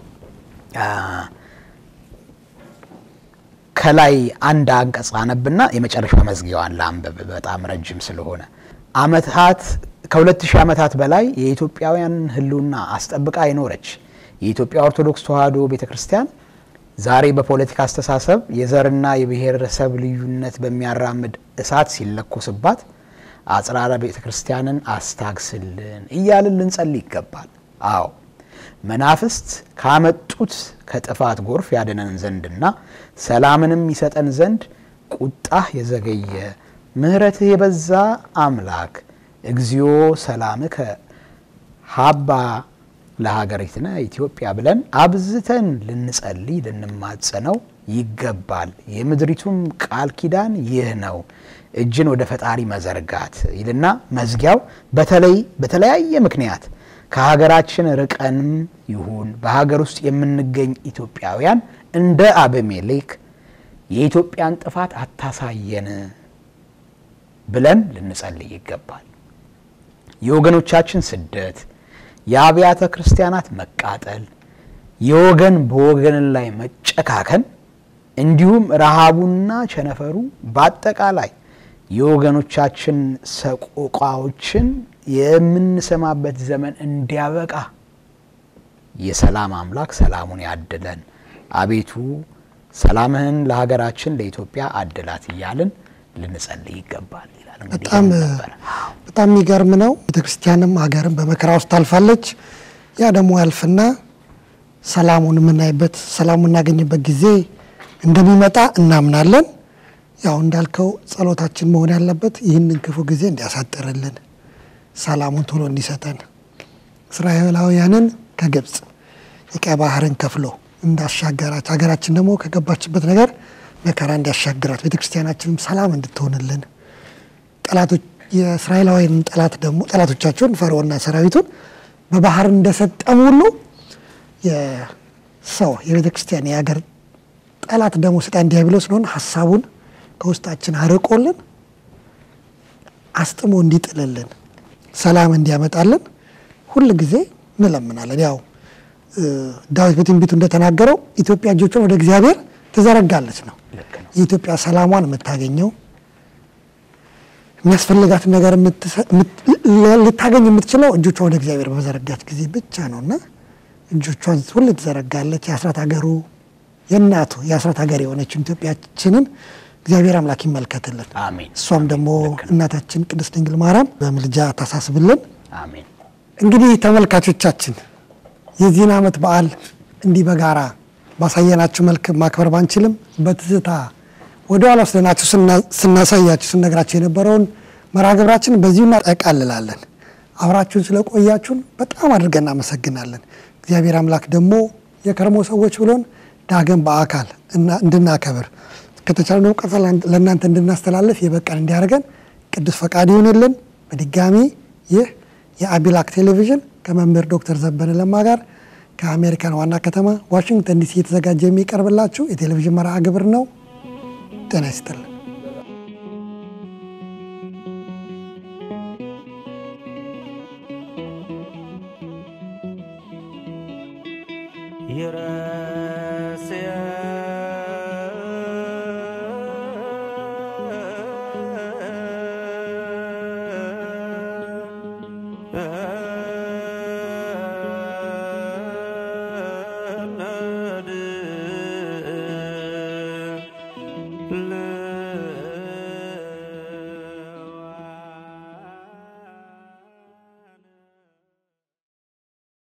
ከላይ አንድ አንቀጽ አነብና የመጨረሻው መዝጊያዋን ላምበብ በጣም ረጅም ስለሆነ አመታት ከሁለት ሺህ ዓመታት በላይ የኢትዮጵያውያን ህልውና አስጠብቃ ይኖረች የኢትዮጵያ ኦርቶዶክስ ተዋሕዶ ቤተክርስቲያን ዛሬ በፖለቲካ አስተሳሰብ የዘርና የብሔረሰብ ልዩነት በሚያራምድ እሳት ሲለኮስባት አጽራራ ቤተክርስቲያንን አስታግስልን እያልን ልንጸልይ ይገባል አዎ መናፍስት ካመጡት ከጥፋት ጎርፍ ያደነን ዘንድና ሰላምንም ይሰጠን ዘንድ ቁጣህ የዘገየ ምህረትህ የበዛ አምላክ እግዚኦ ሰላምከ ሀባ ለሀገሪቱና ኢትዮጵያ ብለን አብዝተን ልንጸልይ ልንማጸነው ይገባል የምድሪቱም ቃል ኪዳን ይህ ነው እጅን ወደ ፈጣሪ መዘርጋት ይልና መዝጊያው በተለይ በተለያየ ምክንያት ከሀገራችን ርቀንም ይሁን በሀገር ውስጥ የምንገኝ ኢትዮጵያውያን እንደ አበሜሌክ የኢትዮጵያን ጥፋት አታሳየን ብለን ልንጸልይ ይገባል የወገኖቻችን ስደት የአብያተ ክርስቲያናት መቃጠል የወገን በወገን ላይ መጨካከን እንዲሁም ረሃቡና ቸነፈሩ በአጠቃላይ የወገኖቻችን ሰቆቃዎችን የምንሰማበት ዘመን እንዲያበቃ የሰላም አምላክ ሰላሙን ያድለን አቤቱ ሰላምህን ለሀገራችን ለኢትዮጵያ አድላት ይያልን ልንጸልይ ይገባል ይላል እንግዲህ በጣም በጣም የሚገርም ነው ቤተክርስቲያንም ሀገርም በመከራ ውስጥ ታልፋለች ያ ደግሞ ያልፍና ሰላሙን የምናይበት ሰላሙን እናገኝበት ጊዜ እንደሚመጣ እናምናለን ያው እንዳልከው ጸሎታችን መሆን ያለበት ይህንን ክፉ ጊዜ እንዲያሳጥርልን ሰላሙን ቶሎ እንዲሰጠን እስራኤላውያንን ከግብጽ የቀይ ባህርን ከፍሎ እንዳሻገራች ሀገራችን ደግሞ ከገባችበት ነገር መከራ እንዲያሻግራት ቤተክርስቲያናችንም ሰላም እንድትሆንልን ጠላቶች የእስራኤላውያን ጠላት ደግሞ ጠላቶቻቸውን ፈርዖንና ሰራዊቱን በባህር እንደሰጠሙ ሁሉ የሰው የቤተክርስቲያን የሀገር ጠላት ደግሞ ሰይጣን ዲያብሎስ ነው ሐሳቡን ከውስጣችን አርቆልን አስጥሞ እንዲጥልልን ሰላም እንዲያመጣልን ሁሉ ጊዜ እንለምናለን ያው ዳዊት በትንቢቱ እንደተናገረው ኢትዮጵያ እጆቿን ወደ እግዚአብሔር ተዘረጋለች ነው የኢትዮጵያ ሰላሟን የምታገኘው የሚያስፈልጋት ነገር ልታገኝ የምትችለው እጆቿን ወደ እግዚአብሔር በመዘረጋት ጊዜ ብቻ ነውና እጆቿን ሁሉ ተዘረጋለች የአስራት ሀገሩ የናቱ የአስራት ሀገር የሆነችው ኢትዮጵያችንን እግዚአብሔር አምላክ ይመልከትልን አሜን እሷም ደግሞ እናታችን ቅድስት ድንግል ማርያም በመልጃ ታሳስብልን አሜን እንግዲህ ተመልካቾቻችን የዚህን ዓመት በዓል እንዲህ በጋራ ባሳየናችሁ መልክ ማክበር ባንችልም በትዝታ ወደ ኋላ ስለናችሁ ስናሳያችሁ ስንነግራችሁ የነበረውን መርሃ ግብራችን በዚሁ እናጠቃልላለን አብራችሁን ስለቆያችሁን በጣም አድርገን እናመሰግናለን እግዚአብሔር አምላክ ደግሞ የከርሞ ሰዎች ብሎን ዳግም በአካል እና እንድናከብር ከተቻለው ቀፈ ለእናንተ እንድናስተላልፍ የበቃን እንዲያርገን ቅዱስ ፈቃድ ይሁንልን በድጋሚ ይህ የአቢላክ ቴሌቪዥን ከመምህር ዶክተር ዘበነ ለማ ጋር ከአሜሪካን ዋና ከተማ ዋሽንግተን ዲሲ የተዘጋጀ የሚቀርብላችሁ የቴሌቪዥን መርሃ ግብር ነው ጤና ይስጥልን Yere